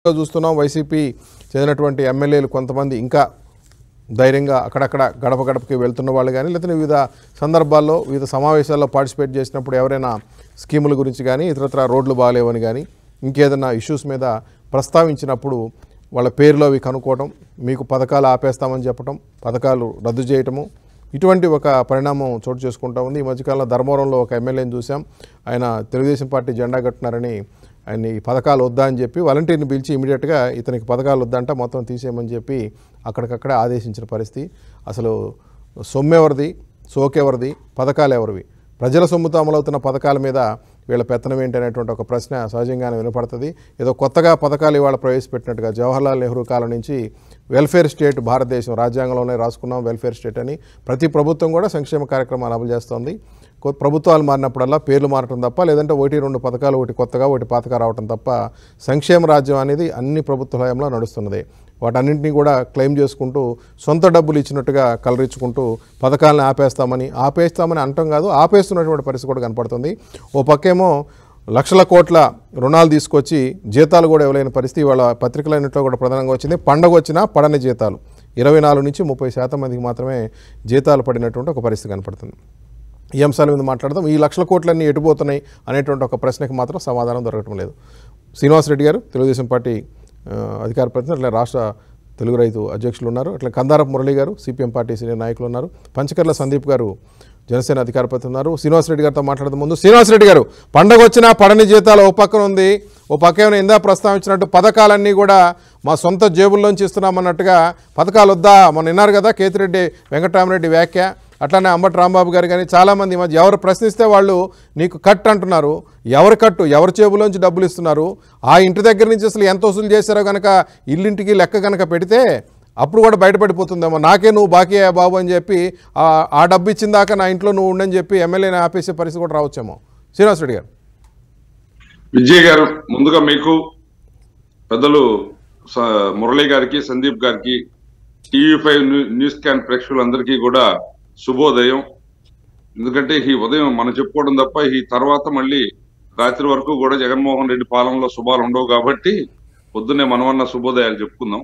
చూస్తున్నాం వైసీపీ చెందినటువంటి ఎమ్మెల్యేలు కొంతమంది ఇంకా ధైర్యంగా అక్కడక్కడ గడప గడపకి వెళ్తున్న వాళ్ళు కానీ లేకపోతే వివిధ సందర్భాల్లో వివిధ సమావేశాల్లో పార్టిసిపేట్ చేసినప్పుడు ఎవరైనా స్కీముల గురించి కానీ ఇతరత్ర రోడ్లు బాగాలేవని కానీ ఇంకేదైనా ఇష్యూస్ మీద ప్రస్తావించినప్పుడు వాళ్ళ పేర్లు అవి కనుక్కోవడం, మీకు పథకాలు ఆపేస్తామని చెప్పడం, పథకాలు రద్దు చేయటము, ఇటువంటి ఒక పరిణామం చోటు చేసుకుంటూ ఉంది. ఈ మధ్యకాలంలో ధర్మవరంలో ఒక ఎమ్మెల్యేని చూసాం. ఆయన తెలుగుదేశం పార్టీ జెండా కట్టినారని ఆయన ఈ పథకాలు వద్దా అని చెప్పి వాలంటీర్ని పిలిచి ఇమీడియట్గా ఇతనికి పథకాలు వద్దంట మొత్తం తీసేయమని చెప్పి అక్కడికక్కడే ఆదేశించిన పరిస్థితి. అసలు సొమ్మెవరిది, సోకెవరిది, పథకాలు ఎవరివి, ప్రజల సొమ్ముతో అమలవుతున్న పథకాల మీద వీళ్ళ పెత్తనం ఏంటి అనేటువంటి ఒక ప్రశ్న సహజంగానే వినపడుతుంది. ఏదో కొత్తగా పథకాలు ఇవాళ ప్రవేశపెట్టినట్టుగా జవహర్లాల్ నెహ్రూ కాలం నుంచి వెల్ఫేర్ స్టేట్ భారతదేశం రాజ్యాంగంలోనే రాసుకున్నాం వెల్ఫేర్ స్టేట్ అని. ప్రతి ప్రభుత్వం కూడా సంక్షేమ కార్యక్రమాలు అమలు చేస్తుంది. ప్రభుత్వాలు మారినప్పుడల్లా పేర్లు మారటం తప్ప, లేదంటే ఒకటి రెండు పథకాలు ఒకటి కొత్తగా ఒకటి పాతగా రావటం తప్ప సంక్షేమ రాజ్యం అనేది అన్ని ప్రభుత్వ హయాంలో నడుస్తున్నది. వాటన్నింటినీ కూడా క్లెయిమ్ చేసుకుంటూ సొంత డబ్బులు ఇచ్చినట్టుగా కలరించుకుంటూ పథకాలను ఆపేస్తామని అంటాం కాదు, ఆపేస్తున్నటువంటి పరిస్థితి కూడా కనపడుతుంది. ఓ పక్కేమో లక్షల కోట్ల రుణాలు తీసుకొచ్చి జీతాలు కూడా ఇవ్వలేని పరిస్థితి వాళ్ళ పత్రికలన్నింటిలో కూడా ప్రధానంగా వచ్చింది. పండగ వచ్చినా పడని జీతాలు 24 నుంచి 30% మందికి మాత్రమే జీతాలు పడినటువంటి ఒక పరిస్థితి కనపడుతుంది. ఈ అంశాల మీద మాట్లాడదాం. ఈ లక్షల కోట్లన్నీ ఎటుపోతున్నాయి అనేటువంటి ఒక ప్రశ్నకి మాత్రం సమాధానం దొరకటం లేదు. శ్రీనివాసరెడ్డి గారు తెలుగుదేశం పార్టీ అధికార ప్రతినిధి, అట్లా రాష్ట్ర తెలుగు రైతు అధ్యక్షులు ఉన్నారు. అట్లా కందారపు మురళి గారు సిపిఎం పార్టీ సీనియర్ నాయకులు ఉన్నారు. పంచకర్ల సందీప్ గారు జనసేన అధికార ప్రతినిధి ఉన్నారు. శ్రీనివాసరెడ్డి గారితో మాట్లాడడం ముందు, శ్రీనివాసరెడ్డి గారు, పండగ వచ్చినా పడని జీతాలు ఓ పక్కన ఉంది, ఓ పక్క ఏమైనా ఇందా ప్రస్తావించినట్టు పథకాలన్నీ కూడా మా సొంత జేబుల్లోంచి ఇస్తున్నామన్నట్టుగా పథకాలు వద్దా మొన్న విన్నారు కదా కేతిరెడ్డి వెంకటరామరెడ్డి వ్యాఖ్య. అట్లానే అంబటి రాంబాబు గారు కానీ చాలామంది మధ్య ఎవరు ప్రశ్నిస్తే వాళ్ళు నీకు కట్ అంటున్నారు. ఎవరు కట్టు, ఎవరి జేబులోంచి డబ్బులు ఇస్తున్నారు, ఆ ఇంటి దగ్గర నుంచి అసలు ఎంత వసూలు చేశారో కనుక ఇల్లింటికి లెక్క కనుక పెడితే అప్పుడు కూడా బయటపడిపోతుందేమో. నాకే నువ్వు బాకీ అయ్యా బాబు అని చెప్పి ఆ డబ్బు ఇచ్చిన దాకా నా ఇంట్లో నువ్వు ఉండని చెప్పి ఎమ్మెల్యేని ఆపేసే పరిస్థితి కూడా రావచ్చేమో. శ్రీనివాసరెడ్డి గారు. విజయ్ గారు, ముందుగా మీకు పెద్దలు మురళి గారికి, సందీప్ గారికి, TV5 న్యూస్ స్కాన్ ప్రేక్షకులందరికీ కూడా శుభోదయం. ఎందుకంటే ఈ ఉదయం మనం చెప్పుకోవడం తప్ప ఈ తర్వాత మళ్ళీ రాత్రి వరకు కూడా జగన్మోహన్ రెడ్డి పాలనలో శుభాలు ఉండవు కాబట్టి పొద్దున్నే మనమన్న శుభోదయాలు చెప్పుకుందాం.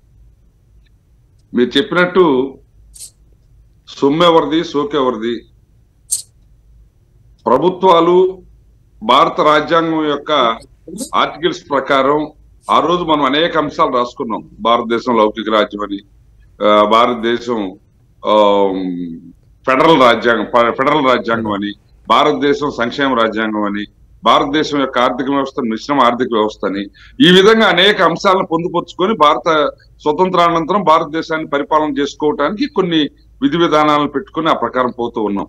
మీరు చెప్పినట్టు సొమ్మెవరిది, సోకెవరిది, ప్రభుత్వాలు భారత రాజ్యాంగం యొక్క ఆర్టికల్స్ ప్రకారం ఆ రోజు మనం అనేక అంశాలు రాసుకున్నాం. భారతదేశం లౌకిక రాజ్యం అని, భారతదేశం ఫెడరల్ రాజ్యాంగం అని, భారతదేశం సంక్షేమ రాజ్యాంగం అని, భారతదేశం యొక్క ఆర్థిక వ్యవస్థ మిశ్రమ ఆర్థిక వ్యవస్థ అని, ఈ విధంగా అనేక అంశాలను పొందుపరుచుకొని భారత స్వతంత్రానంతరం భారతదేశాన్ని పరిపాలన చేసుకోవటానికి కొన్ని విధి విధానాలను పెట్టుకుని ఆ ప్రకారం పోతూ ఉన్నాం.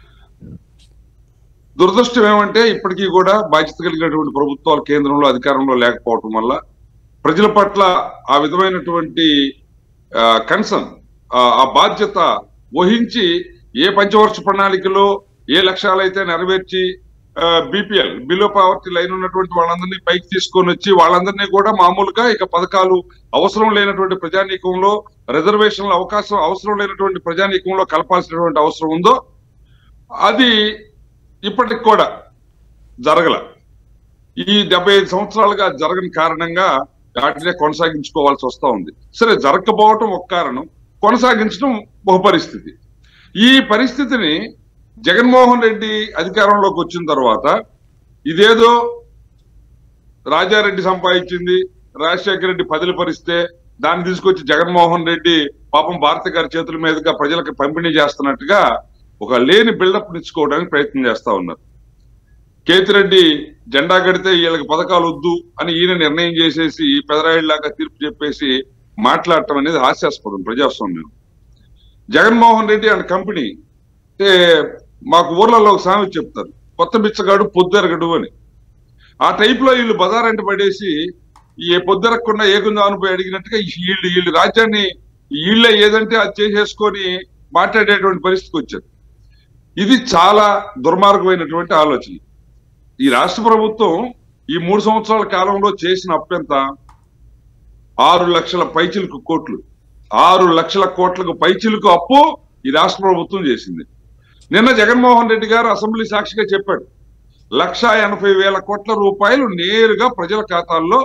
దురదృష్టం ఏమంటే ఇప్పటికీ కూడా బాధ్యత కలిగినటువంటి ప్రభుత్వాలు కేంద్రంలో అధికారంలో లేకపోవటం వల్ల ప్రజల పట్ల ఆ విధమైనటువంటి కన్సర్న్, ఆ బాధ్యత వహించి ఏ పంచవర్ష ప్రణాళికలో ఏ లక్ష్యాలైతే నెరవేర్చి BPL బిలో పావర్టీ లైన్ ఉన్నటువంటి వాళ్ళందరినీ పైకి తీసుకొని వచ్చి వాళ్ళందరినీ కూడా మామూలుగా ఇక పథకాలు అవసరం లేనటువంటి ప్రజానీకంలో, రిజర్వేషన్ల అవకాశం అవసరం లేనటువంటి ప్రజానీకంలో కలపాల్సినటువంటి అవసరం ఉందో అది ఇప్పటికి కూడా జరగల. ఈ 75 సంవత్సరాలుగా జరగని కారణంగా వాటినే కొనసాగించుకోవాల్సి వస్తూ ఉంది. సరే, జరగకపోవటం ఒక కారణం, కొనసాగించడం ఒక పరిస్థితి. ఈ పరిస్థితిని జగన్మోహన్ రెడ్డి అధికారంలోకి వచ్చిన తర్వాత ఇదేదో రాజారెడ్డి సంపాదించింది, రాజశేఖర రెడ్డి పదిలపరిస్తే దాన్ని తీసుకొచ్చి జగన్మోహన్ రెడ్డి పాపం భారతి గారి చేతుల మీదుగా ప్రజలకు పంపిణీ చేస్తున్నట్టుగా ఒక లేని బిల్డప్ ఇచ్చుకోవడానికి ప్రయత్నం చేస్తా ఉన్నారు. కేతిరెడ్డి జెండా కడితే వీళ్ళకి పథకాలు వద్దు అని ఈయన నిర్ణయం చేసేసి పెదరాయిలాగా తీర్పు చెప్పేసి మాట్లాడటం అనేది హాస్యాస్పదం ప్రజాస్వామ్యం. జగన్మోహన్ రెడ్డి అండ్ కంపెనీ అంటే మాకు ఊర్లలో ఒక సామెత చెప్తారు, కొత్త బిచ్చగాడు పొద్దెరగడు అని. ఆ టైప్ లో వీళ్ళు బజారంట పడేసి ఏ పొద్దెరగకుండా ఏకుందా అనుపోయి అడిగినట్టుగా వీళ్ళు రాజ్యాన్ని వీళ్ళే ఏదంటే అది చేసేసుకొని మాట్లాడేటువంటి పరిస్థితికి వచ్చారు. ఇది చాలా దుర్మార్గమైనటువంటి ఆలోచన. ఈ రాష్ట్ర ప్రభుత్వం ఈ 3 సంవత్సరాల కాలంలో చేసిన అప్పు ఎంత? 6 లక్షల పైచిలుకు కోట్లు, 6 లక్షల కోట్లకు పైచిలుకు అప్పు ఈ రాష్ట్ర ప్రభుత్వం చేసింది. నిన్న జగన్మోహన్ రెడ్డి గారు అసెంబ్లీ సాక్షిగా చెప్పాడు, 1,80,000 కోట్ల రూపాయలు నేరుగా ప్రజల ఖాతాల్లో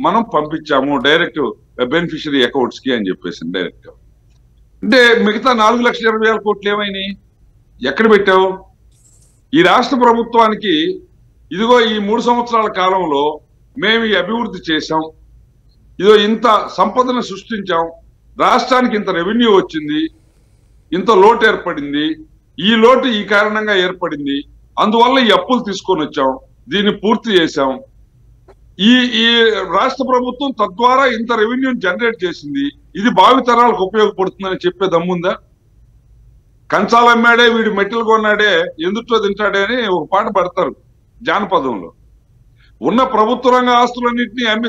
మనం పంపించాము డైరెక్ట్ బెనిఫిషరీ అకౌంట్స్ కి అని చెప్పేసి డైరెక్ట్. అంటే మిగతా 4,20,000 కోట్లు ఏమైనాయి? ఎక్కడ పెట్టావు? ఈ రాష్ట్ర ప్రభుత్వానికి ఇదిగో ఈ 3 సంవత్సరాల కాలంలో మేము ఈ అభివృద్ధి చేశాం, ఇదో ఇంత సంపదను సృష్టించాం, రాష్ట్రానికి ఇంత రెవెన్యూ వచ్చింది, ఇంత లోటు ఏర్పడింది, ఈ లోటు ఈ కారణంగా ఏర్పడింది, అందువల్ల ఈ అప్పులు తీసుకొని వచ్చాం, దీన్ని పూర్తి చేశాం, ఈ రాష్ట్ర ప్రభుత్వం తద్వారా ఇంత రెవెన్యూ జనరేట్ చేసింది, ఇది భావితరాలకు ఉపయోగపడుతుందని చెప్పే దమ్ముందా? కంచాలు అమ్మాడే వీడు మెట్టెలు కొన్నాడే ఎందుట్లో తింటాడే అని ఒక పాట పడతారు జానపదంలో. ఉన్న ప్రభుత్వ రంగ ఆస్తులన్నింటినీ అమ్మి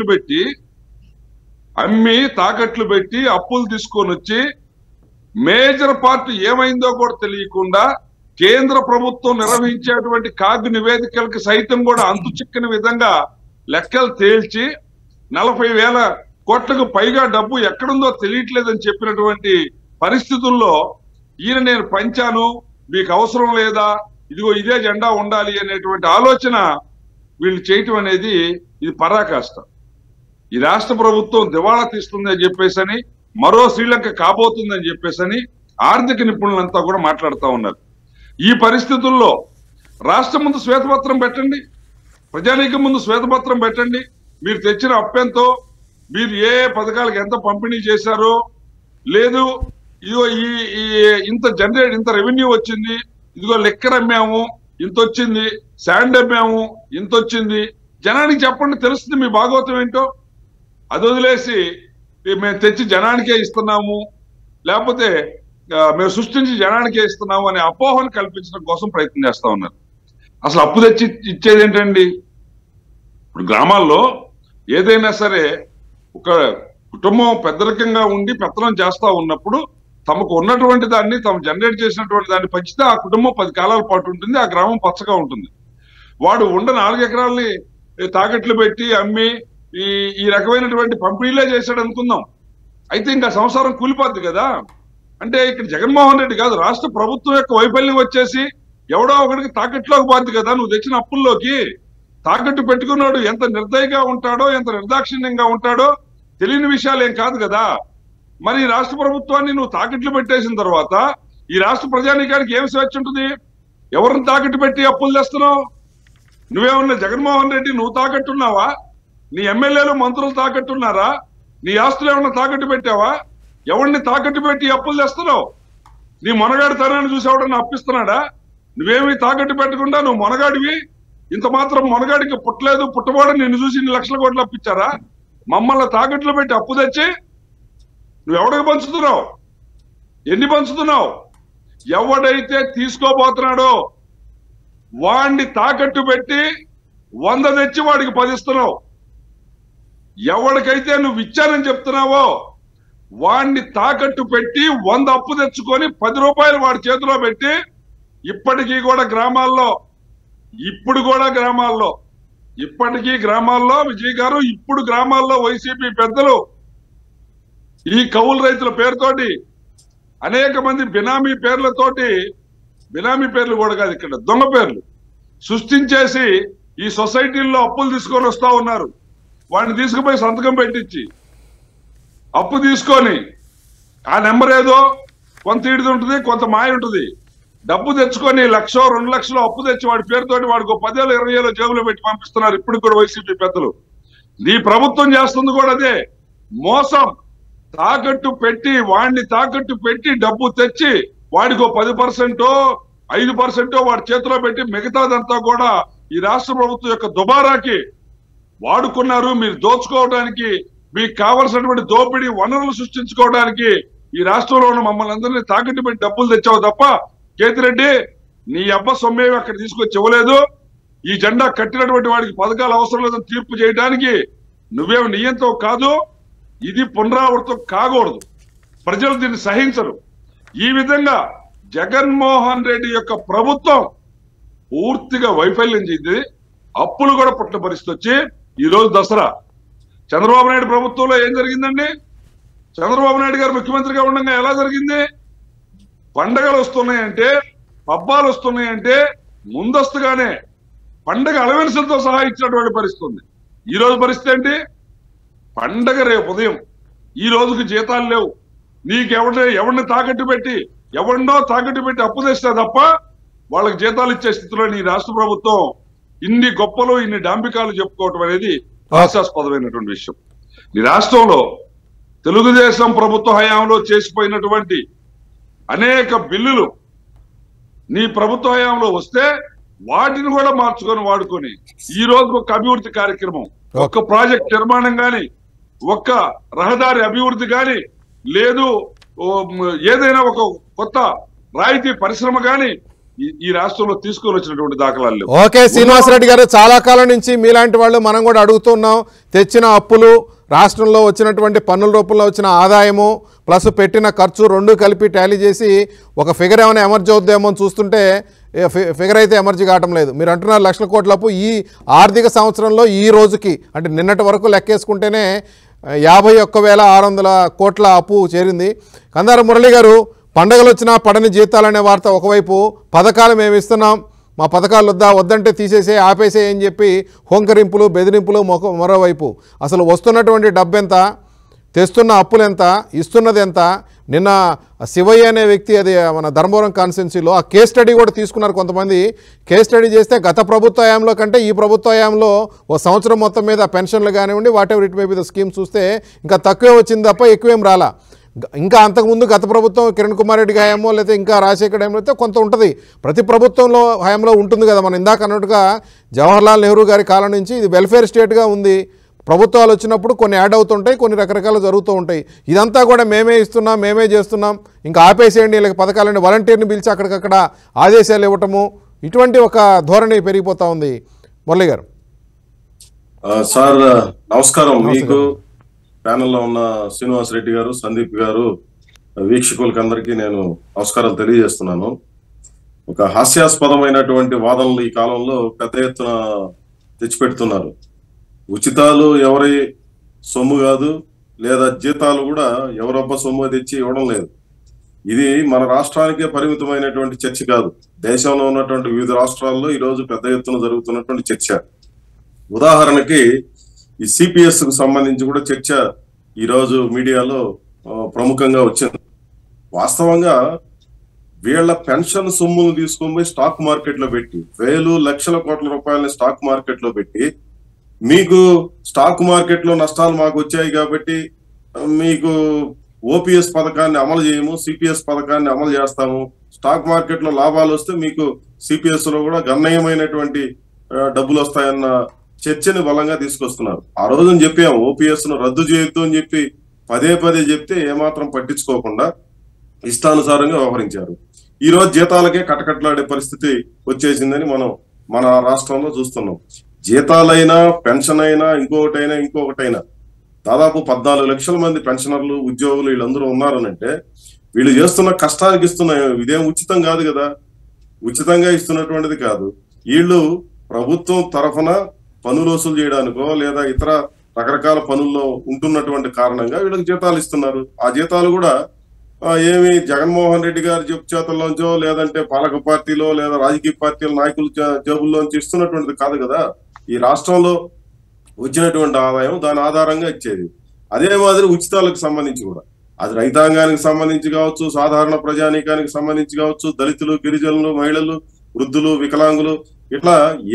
తాకట్లు పెట్టి అప్పులు తీసుకొని వచ్చి మేజర్ పార్ట్ ఏమైందో కూడా తెలియకుండా కేంద్ర ప్రభుత్వం నిర్వహించేటువంటి కాగ్ నివేదికలకు సైతం కూడా అంతు చిక్కని విధంగా లెక్కలు తేల్చి 40,000 కోట్లకు పైగా డబ్బు ఎక్కడుందో తెలియట్లేదని చెప్పినటువంటి పరిస్థితుల్లో ఈయన నేను పంచాను, మీకు అవసరం లేదా, ఇదిగో ఇదే జెండా ఉండాలి అనేటువంటి ఆలోచన వీళ్ళు చేయటం అనేది ఇది పరాకాష్ట. ఈ రాష్ట్ర ప్రభుత్వం దివాళా తీస్తుందని చెప్పేసని, మరో శ్రీలంక కాబోతుందని చెప్పేసని ఆర్థిక నిపుణులంతా కూడా మాట్లాడుతూ ఉన్నారు. ఈ పరిస్థితుల్లో రాష్ట్రం ముందు శ్వేతపత్రం పెట్టండి, ప్రజానీకం ముందు శ్వేతపత్రం పెట్టండి, మీరు తెచ్చిన అప్పెంతో, మీరు ఏ పథకాలకు ఎంత పంపిణీ చేశారో, లేదు ఇదిగో ఇంత రెవెన్యూ వచ్చింది, ఇదిగో లెక్కర్ అమ్మాము ఇంత వచ్చింది, శాండ్ అమ్మాము ఇంత వచ్చింది, జనానికి చెప్పండి, తెలుస్తుంది మీ భాగవతం ఏంటో. అది వదిలేసి మేము తెచ్చి జనానికే ఇస్తున్నాము, లేకపోతే మేము సృష్టించి జనానికే ఇస్తున్నాము అనే అపోహను కల్పించడం కోసం ప్రయత్నం చేస్తా ఉన్నారు. అసలు అప్పు తెచ్చి ఇచ్చేది ఏంటండి? ఇప్పుడు గ్రామాల్లో ఏదైనా సరే ఒక కుటుంబం పెద్దరికంగా ఉండి పెత్తనం చేస్తా ఉన్నప్పుడు తమకు ఉన్నటువంటి దాన్ని, తాము జనరేట్ చేసినటువంటి దాన్ని పంచితే ఆ కుటుంబం 10 కాలాల పాటు ఉంటుంది, ఆ గ్రామం పచ్చగా ఉంటుంది. వాడు 4 ఎకరాలని తాకట్లు పెట్టి అమ్మి ఈ రకమైనటువంటి పంపిణీలే చేశాడు అనుకుందాం, అయితే ఇంకా సంసారం కూలిపోద్ది కదా. అంటే ఇక్కడ జగన్మోహన్ రెడ్డి కాదు, రాష్ట్ర ప్రభుత్వం యొక్క వైఫల్యం వచ్చేసి ఎవడో ఒకడికి తాకట్లోకి పోద్ది కదా. నువ్వు తెచ్చిన అప్పుల్లోకి తాకట్టు పెట్టుకున్నాడు ఎంత నిర్దయగా ఉంటాడో, ఎంత నిర్దాక్షిణ్యంగా ఉంటాడో తెలియని విషయాలు ఏం కాదు కదా. మరి రాష్ట్ర ప్రభుత్వాన్ని నువ్వు తాకట్లు పెట్టేసిన తర్వాత ఈ రాష్ట్ర ప్రజానీకానికి ఏం స్వేచ్ఛ ఉంటుంది? ఎవరిని తాకట్టు పెట్టి అప్పులు తెస్తున్నావు? నువ్వేమన్నా జగన్మోహన్ రెడ్డి నువ్వు తాకట్టున్నావా? నీ ఎమ్మెల్యేలు మంత్రులు తాకట్టున్నారా? నీ ఆస్తులు ఏమన్నా తాకట్టు పెట్టావా? ఎవరిని తాకట్టు పెట్టి అప్పులు తెస్తున్నావు? నీ మొనగాడి తనాన్ని చూసి ఎవడన్నా అప్పిస్తున్నాడా? నువ్వేమి తాకట్టు పెట్టకుండా నువ్వు మొనగాడివి, ఇంత మాత్రం మొనగాడికి పుట్టలేదు, పుట్టబోడని నిన్ను చూసి 2 లక్షల కోట్లు అప్పించారా? మమ్మల్ని తాకట్లు పెట్టి అప్పు తెచ్చి నువ్వెవడికి పంచుతున్నావు? ఎన్ని పంచుతున్నావు? ఎవడైతే తీసుకోబోతున్నాడో వాడిని తాకట్టు పెట్టి 100 తెచ్చి వాడికి 10 ఇస్తున్నావు. ఎవడికైతే నువ్వు ఇచ్చానని చెప్తున్నావో వాడిని తాకట్టు పెట్టి 100 అప్పు తెచ్చుకొని 10 రూపాయలు వాడి చేతిలో పెట్టి ఇప్పటికీ కూడా గ్రామాల్లో విజయ్ గారు ఇప్పుడు గ్రామాల్లో వైసీపీ పెద్దలు ఈ కౌలు రైతుల పేరుతోటి అనేక మంది బినామీ పేర్లు కూడా కాదు, ఇక్కడ దొంగ పేర్లు సృష్టించేసి ఈ సొసైటీల్లో అప్పులు తీసుకొని వస్తా ఉన్నారు. వాడిని తీసుకుపోయి సంతకం పెట్టించి అప్పు తీసుకొని ఆ నెంబర్ ఏదో కొంత ఈడిది ఉంటుంది, కొంత మాయ ఉంటుంది. డబ్బు తెచ్చుకొని 1,00,000 2 లక్షలు అప్పు తెచ్చి వాడి పేరుతోటి వాడికి 10,000 20,000 జేబులో పెట్టి పంపిస్తున్నారు ఇప్పుడు కూడా వైసీపీ పెద్దలు. నీ ప్రభుత్వం చేస్తుంది కూడా అదే మోసం. వాడిని తాకట్టు పెట్టి డబ్బు తెచ్చి వాడికి 10% 5% వాడి చేతిలో పెట్టి మిగతాదంతా కూడా ఈ రాష్ట్ర ప్రభుత్వం యొక్క దుబారాకి వాడుకున్నారు. మీరు దోచుకోవడానికి, మీకు కావలసినటువంటి దోపిడీ వనరులు సృష్టించుకోవడానికి ఈ రాష్ట్రంలో ఉన్న మమ్మల్ని అందరినీ తాకట్టు పెట్టి డబ్బులు తెచ్చావు తప్ప కేతిరెడ్డి నీ అబ్బ సొమ్మేవి అక్కడ తీసుకొచ్చి ఇవ్వలేదు. ఈ జెండా కట్టినటువంటి వాడికి పథకాలు అవసరం లేదని తీర్పు చేయడానికి నువ్వేమి నియంతో కాదు. ఇది పునరావృతం కాకూడదు. ప్రజలు దీన్ని సహించరు. ఈ విధంగా జగన్మోహన్ రెడ్డి యొక్క ప్రభుత్వం పూర్తిగా వైఫల్యం చెంది అప్పులు కూడా పుట్టిన పరిస్థితి వచ్చి ఈరోజు దసరా చంద్రబాబు నాయుడు ప్రభుత్వంలో ఏం జరిగిందండి? చంద్రబాబు నాయుడు గారు ముఖ్యమంత్రిగా ఉండగా ఎలా జరిగింది? పండగలు వస్తున్నాయంటే, పబ్బాలు వస్తున్నాయంటే ముందస్తుగానే పండగ అలవెన్సులతో సహా ఇచ్చినటువంటి పరిస్థితి ఉంది. ఈ రోజు పరిస్థితి ఏంటి? పండగ రేపు ఉదయం, ఈ రోజుకి జీతాలు లేవు, నీకు ఎవరిని తాకట్టు పెట్టి ఎవరినో తాకట్టు పెట్టి అప్పు తెస్తా తప్ప వాళ్ళకి జీతాలు ఇచ్చే స్థితిలో నీ రాష్ట్ర ప్రభుత్వం ఇన్ని గొప్పలు ఇన్ని డాంబికాలు చెప్పుకోవటం అనేది హాస్యాస్పదమైనటువంటి విషయం. ఈ రాష్ట్రంలో తెలుగుదేశం ప్రభుత్వ హయాంలో చేసిపోయినటువంటి అనేక బిల్లులు నీ ప్రభుత్వ హయాంలో వస్తే వాటిని కూడా మార్చుకొని వాడుకొని ఈ రోజు ఒక అభివృద్ధి కార్యక్రమం, ఒక్క ప్రాజెక్ట్ నిర్మాణం గాని, ఒక్క రహదారి అభివృద్ధి గాని, లేదు ఏదైనా ఒక కొత్త రాయితీ పరిశ్రమ గాని ఈ రాష్ట్రంలో తీసుకొని వచ్చినటువంటి దాఖలాలు లేవు. ఓకే శ్రీనివాసరెడ్డి గారు, చాలా కాలం నుంచి మీలాంటి వాళ్ళు మనం కూడా అడుగుతున్నాం. తెచ్చిన అప్పులు, రాష్ట్రంలో వచ్చినటువంటి పన్నుల రూపంలో వచ్చిన ఆదాయము ప్లస్ పెట్టిన ఖర్చు రెండు కలిపి టాలీ చేసి ఒక ఫిగర్ ఏమైనా ఎమర్జీ అవుద్దేమో అని చూస్తుంటే ఫిగర్ అయితే ఎమర్జీ కావటం లేదు. మీరు అంటున్నారు లక్షల కోట్ల అప్పు ఈ ఆర్థిక సంవత్సరంలో ఈ రోజుకి అంటే నిన్నటి వరకు లెక్కేసుకుంటేనే 51,600 కోట్ల అప్పు చేరింది. కందార మురళి గారు, పండగలు వచ్చినా పడని జీతాలనే వార్త ఒకవైపు, పథకాలు మేము ఇస్తున్నాం, మా పథకాలు వద్దంటే తీసేసే ఆపేసే అని చెప్పి హోంకరింపులు బెదిరింపులు మరోవైపు. అసలు వస్తున్నటువంటి డబ్బెంత, తెస్తున్న అప్పులు ఎంత, ఇస్తున్నది ఎంత? నిన్న శివయ్య అనే వ్యక్తి, అది మన ధర్మవరం కాన్స్టిట్యున్సీలో ఆ కేస్ స్టడీ కూడా తీసుకున్నారు కొంతమంది. కేస్ స్టడీ చేస్తే గత ప్రభుత్వ హయాంలో కంటే ఈ ప్రభుత్వ హయాంలో ఓ సంవత్సరం మొత్తం మీద పెన్షన్లు కానివ్వండి, whatever it may be the scheme చూస్తే ఇంకా తక్కువే వచ్చింది తప్ప ఎక్కువేం రాలా. ఇంకా అంతకుముందు గత ప్రభుత్వం కిరణ్ కుమార్ రెడ్డి హయాంలో లేకపోతే ఇంకా రాజశేఖర్ హయాంలో అయితే కొంత ఉంటుంది, ప్రతి ప్రభుత్వంలో హయాంలో ఉంటుంది కదా. మనం ఇందాక అన్నట్టుగా జవహర్లాల్ నెహ్రూ గారి కాలం నుంచి ఇది వెల్ఫేర్ స్టేట్గా ఉంది. ప్రభుత్వాలు వచ్చినప్పుడు కొన్ని యాడ్ అవుతుంటాయి, కొన్ని రకరకాలు జరుగుతూ ఉంటాయి. ఇదంతా కూడా మేమే ఇస్తున్నాం, మేమే చేస్తున్నాం, ఇంకా ఆపేసేయండి వీళ్ళకి పథకాలని వాలంటీర్ని పిలిచి అక్కడికక్కడ ఆదేశాలు ఇవ్వటము, ఇటువంటి ఒక ధోరణి పెరిగిపోతూ ఉంది. మురళి గారు సార్ నమస్కారం. మీకు ప్యానెల్లో ఉన్న శ్రీనివాసరెడ్డి గారు, సందీప్ గారు, వీక్షకులకి అందరికీ నేను నమస్కారాలు తెలియజేస్తున్నాను. ఒక హాస్యాస్పదమైనటువంటి వాదనలు ఈ కాలంలో పెద్ద ఎత్తున తెచ్చిపెడుతున్నారు. ఉచితాలు ఎవరి సొమ్ము కాదు, లేదా జీతాలు కూడా ఎవరొబ్బ సొమ్ము తెచ్చి ఇవ్వడం లేదు. ఇది మన రాష్ట్రానికే పరిమితమైనటువంటి చర్చ కాదు, దేశంలో ఉన్నటువంటి వివిధ రాష్ట్రాల్లో ఈరోజు పెద్ద ఎత్తున జరుగుతున్నటువంటి చర్చ. ఉదాహరణకి ఈ సిపిఎస్ కు సంబంధించి కూడా చర్చ ఈరోజు మీడియాలో ప్రముఖంగా వచ్చింది. వాస్తవంగా వీళ్ళ పెన్షన్ సొమ్మును తీసుకొని పోయి స్టాక్ మార్కెట్ లో పెట్టి వేలు లక్షల కోట్ల రూపాయలని స్టాక్ మార్కెట్ లో పెట్టి, మీకు స్టాక్ మార్కెట్ లో నష్టాలు మాకు వచ్చాయి కాబట్టి మీకు ఓపీఎస్ పథకాన్ని అమలు చేయము, సిపిఎస్ పథకాన్ని అమలు చేస్తాము, స్టాక్ మార్కెట్ లో లాభాలు వస్తే మీకు సిపిఎస్ లో కూడా గణనీయమైనటువంటి డబ్బులు వస్తాయన్న చర్చని బలంగా తీసుకొస్తున్నారు. ఆ రోజున చెప్పాము ఓపీఎస్ ను రద్దు చేయొద్దు అని చెప్పి పదే పదే చెప్తే ఏమాత్రం పట్టించుకోకుండా ఇష్టానుసారంగా వ్యవహరించారు. ఈ రోజు జీతాలకే కటకట్లాడే పరిస్థితి వచ్చేసిందని మనం మన రాష్ట్రంలో చూస్తున్నాం. జీతాలైనా పెన్షన్ అయినా ఇంకొకటైనా దాదాపు 14 లక్షల మంది పెన్షనర్లు, ఉద్యోగులు వీళ్ళందరూ ఉన్నారనంటే వీళ్ళు చేస్తున్న కష్టానికి ఇస్తున్న, ఇదేం ఉచితం కాదు కదా, ఉచితంగా ఇస్తున్నటువంటిది కాదు. వీళ్ళు ప్రభుత్వం తరఫున పనులు వసూలు చేయడానికో లేదా ఇతర రకరకాల పనుల్లో ఉంటున్నటువంటి కారణంగా వీళ్ళకి జీతాలు ఇస్తున్నారు. ఆ జీతాలు కూడా ఏమి జగన్మోహన్ రెడ్డి గారి జబ్బు చేతుల్లోంచో లేదంటే పాలక పార్టీలో లేదా రాజకీయ పార్టీల నాయకుల జేబుల్లోంచి ఇస్తున్నటువంటిది కాదు కదా. ఈ రాష్ట్రంలో వచ్చినటువంటి ఆదాయం దాని ఆధారంగా ఇచ్చేది. అదే మాదిరి ఉచితాలకు సంబంధించి కూడా అది రైతాంగానికి సంబంధించి కావచ్చు, సాధారణ ప్రజానీకానికి సంబంధించి కావచ్చు, దళితులు, గిరిజనులు, మహిళలు, వృద్ధులు, వికలాంగులు, ఇట్లా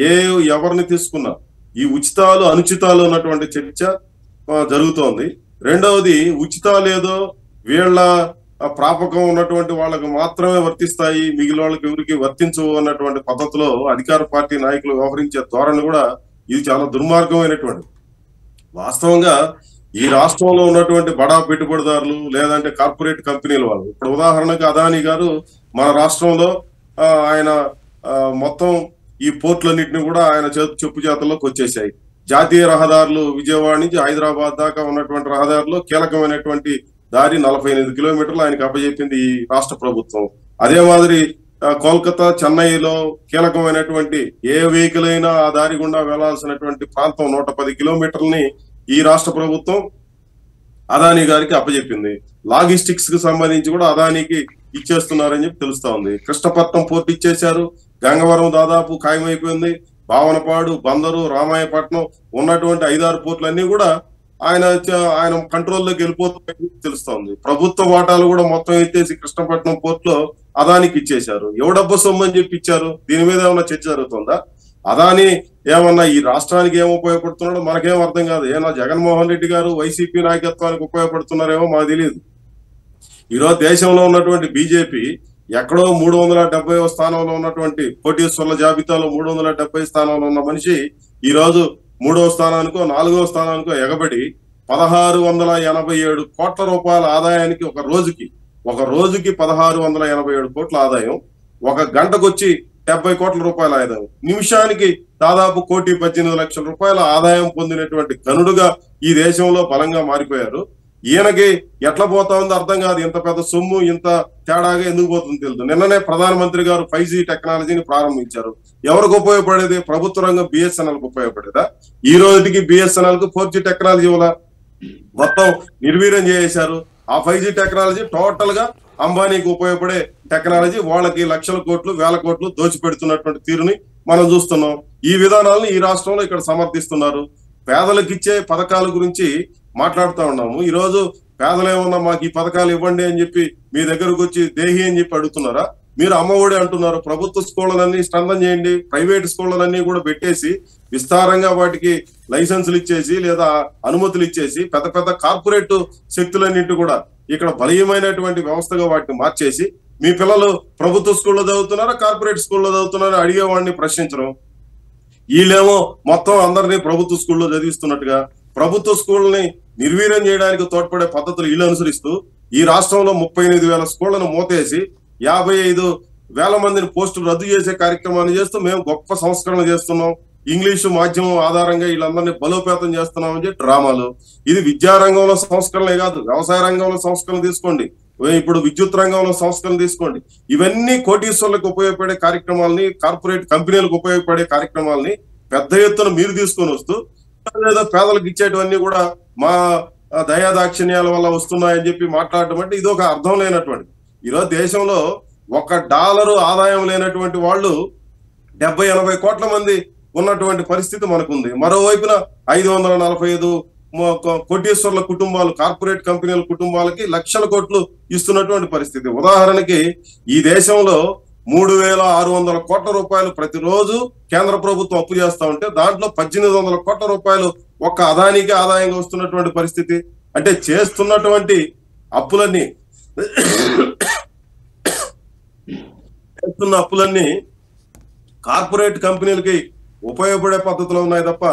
ఎవరిని తీసుకున్నా ఈ ఉచితాలు అనుచితాలు ఉన్నటువంటి చర్చ జరుగుతోంది. రెండవది, ఉచితాలు ఏదో వీళ్ళ ప్రాపకం ఉన్నటువంటి వాళ్ళకు మాత్రమే వర్తిస్తాయి, మిగిలిన వాళ్ళకి ఎవరికి వర్తించవు అన్నటువంటి పద్ధతిలో అధికార పార్టీ నాయకులు వ్యవహరించే ధోరణి కూడా ఇది చాలా దుర్మార్గమైనటువంటిది. వాస్తవంగా ఈ రాష్ట్రంలో ఉన్నటువంటి బడా పెట్టుబడిదారులు లేదంటే కార్పొరేట్ కంపెనీల వాళ్ళు, ఇప్పుడు ఉదాహరణకు అదానీ గారు మన రాష్ట్రంలో ఆయన మొత్తం ఈ పోర్టులన్నింటినీ కూడా ఆయన చెప్పు చేతల్లోకి వచ్చేసాయి. జాతీయ రహదారులు విజయవాడ నుంచి హైదరాబాద్ దాకా ఉన్నటువంటి రహదారులు కీలకమైనటువంటి దారి 48 కిలోమీటర్లు ఆయనకు అప్పచెప్పింది ఈ రాష్ట్ర ప్రభుత్వం. అదే మాదిరి కోల్కతా, చెన్నైలో కీలకమైనటువంటి ఏ వెహికల్ అయినా ఆ దారి గుండా వెళ్లాల్సినటువంటి ప్రాంతం 110 కిలోమీటర్లని ఈ రాష్ట్ర ప్రభుత్వం అదానీ గారికి అప్పచెప్పింది. లాజిస్టిక్స్ కి సంబంధించి కూడా అదానీకి ఇచ్చేస్తున్నారని చెప్పి తెలుస్తా ఉంది. కృష్ణపట్నం పోర్టు ఇచ్చేశారు, గంగవరం దాదాపు ఖాయమైపోయింది, భావనపాడు, బందరు, రామాయపట్నం ఉన్నటువంటి 5-6 పోర్టులన్నీ కూడా ఆయన కంట్రోల్లోకి వెళ్ళిపోతుందని తెలుస్తోంది. ప్రభుత్వ వాటాలు కూడా మొత్తం ఎత్తేసి కృష్ణపట్నం పోర్టులో అదానికి ఇచ్చేశారు. ఎవడబ్బ సొమ్ము అని చెప్పి ఇచ్చారు. దీని మీద ఏమన్నా చర్చ జరుగుతుందా? అదాని ఏమన్నా ఈ రాష్ట్రానికి ఏం ఉపయోగపడుతున్నాడో మనకేం అర్థం కాదు. ఏమన్నా జగన్మోహన్ రెడ్డి గారు వైసీపీ నాయకత్వానికి ఉపయోగపడుతున్నారేమో మాకు తెలియదు. ఈరోజు దేశంలో ఉన్నటువంటి బీజేపీ ఎక్కడో 370వ స్థానంలో ఉన్నటువంటి కోటీశ్వర్ల జాబితాలో 370 స్థానంలో ఉన్న మనిషి ఈ రోజు 3వ స్థానానికో 4వ స్థానానికో ఎగబడి 1687 కోట్ల రూపాయల ఆదాయానికి ఒక రోజుకి 1687 కోట్ల ఆదాయం, ఒక గంటకు వచ్చి 70 కోట్ల రూపాయల ఆదాయం, నిమిషానికి దాదాపు 1,18,00,000 రూపాయల ఆదాయం పొందినటువంటి గనుడుగా ఈ దేశంలో బలంగా మారిపోయారు. ఈయనకి ఎట్లా పోతా ఉందో అర్థం కాదు. ఇంత పెద్ద సొమ్ము ఇంత తేడాగా ఎందుకు పోతుందో తెలియదు. నిన్ననే ప్రధానమంత్రి గారు 5G టెక్నాలజీని ప్రారంభించారు. ఎవరికి ఉపయోగపడేది? ప్రభుత్వ రంగం BSNL కు ఉపయోగపడేదా? ఈ రోజుకి BSNL కు 4G టెక్నాలజీ వల్ల మొత్తం నిర్వీర్యం చేశారు. ఆ 5G టెక్నాలజీ టోటల్ గా అంబానీకి ఉపయోగపడే టెక్నాలజీ. వాళ్ళకి లక్షల కోట్లు వేల కోట్లు దోచిపెడుతున్నటువంటి తీరుని మనం చూస్తున్నాం. ఈ విధానాలను ఈ రాష్ట్రంలో ఇక్కడ సమర్థిస్తున్నారు. పేదలకు ఇచ్చే పథకాల గురించి మాట్లాడుతూ ఉన్నాము. ఈ రోజు పేదలు ఏమన్నా మాకు ఈ పథకాలు ఇవ్వండి అని చెప్పి మీ దగ్గరకు వచ్చి దేహి అని చెప్పి అడుగుతున్నారా? మీరు అమ్మఒడి అంటున్నారు. ప్రభుత్వ స్కూళ్ళలన్నీ స్ట్రెంథన్ చేయండి, ప్రైవేట్ స్కూళ్ళలన్నీ కూడా పెట్టేసి విస్తారంగా వాటికి లైసెన్సులు ఇచ్చేసి లేదా అనుమతులు ఇచ్చేసి పెద్ద పెద్ద కార్పొరేట్ శక్తులన్నింటి కూడా ఇక్కడ బలీయమైనటువంటి వ్యవస్థగా వాటిని మార్చేసి మీ పిల్లలు ప్రభుత్వ స్కూల్లో చదువుతున్నారా కార్పొరేట్ స్కూల్లో చదువుతున్నారా అడిగేవాడిని ప్రశ్నించడం. వీళ్ళేమో మొత్తం అందరినీ ప్రభుత్వ స్కూల్లో చదివిస్తున్నట్టుగా ప్రభుత్వ స్కూళ్ళని నిర్వీర్యం చేయడానికి తోడ్పడే పద్ధతులు వీళ్ళు అనుసరిస్తూ ఈ రాష్ట్రంలో 38,000 స్కూళ్లను మూతేసి 55,000 మందిని పోస్టులు రద్దు చేసే కార్యక్రమాన్ని చేస్తూ మేము గొప్ప సంస్కరణ చేస్తున్నాం, ఇంగ్లీషు మాధ్యమం ఆధారంగా వీళ్ళందరినీ బలోపేతం చేస్తున్నామని చెప్పి డ్రామాలు. ఇది విద్యారంగంలో సంస్కరణలే కాదు, వ్యవసాయ రంగంలో సంస్కరణ తీసుకోండి, ఇప్పుడు విద్యుత్ రంగంలో సంస్కరణ తీసుకోండి. ఇవన్నీ కోటీశ్వర్లకు ఉపయోగపడే కార్యక్రమాలని, కార్పొరేట్ కంపెనీలకు ఉపయోగపడే కార్యక్రమాలని పెద్ద ఎత్తున మీరు తీసుకొని వస్తూ లేదా పేదలకు ఇచ్చేటివన్నీ కూడా మా దయాదాక్షిణ్యాల వల్ల వస్తున్నాయని చెప్పి మాట్లాడటం అంటే ఇది ఒక అర్థం లేనటువంటి. ఈరోజు దేశంలో $1 ఆదాయం లేనటువంటి వాళ్ళు 70-80 కోట్ల మంది ఉన్నటువంటి పరిస్థితి మనకుంది. మరోవైపున 545 కోటీశ్వర్ల కుటుంబాలు, కార్పొరేట్ కంపెనీల కుటుంబాలకి లక్షల కోట్లు ఇస్తున్నటువంటి పరిస్థితి. ఉదాహరణకి ఈ దేశంలో 3,600 కోట్ల రూపాయలు ప్రతిరోజు కేంద్ర ప్రభుత్వం అప్పు చేస్తా ఉంటే దాంట్లో 1,800 కోట్ల రూపాయలు ఒక్క అదానికి ఆదాయంగా వస్తున్నటువంటి పరిస్థితి. అంటే చేస్తున్న అప్పులన్నీ కార్పొరేట్ కంపెనీలకి ఉపయోగపడే పద్ధతిలో ఉన్నాయి తప్ప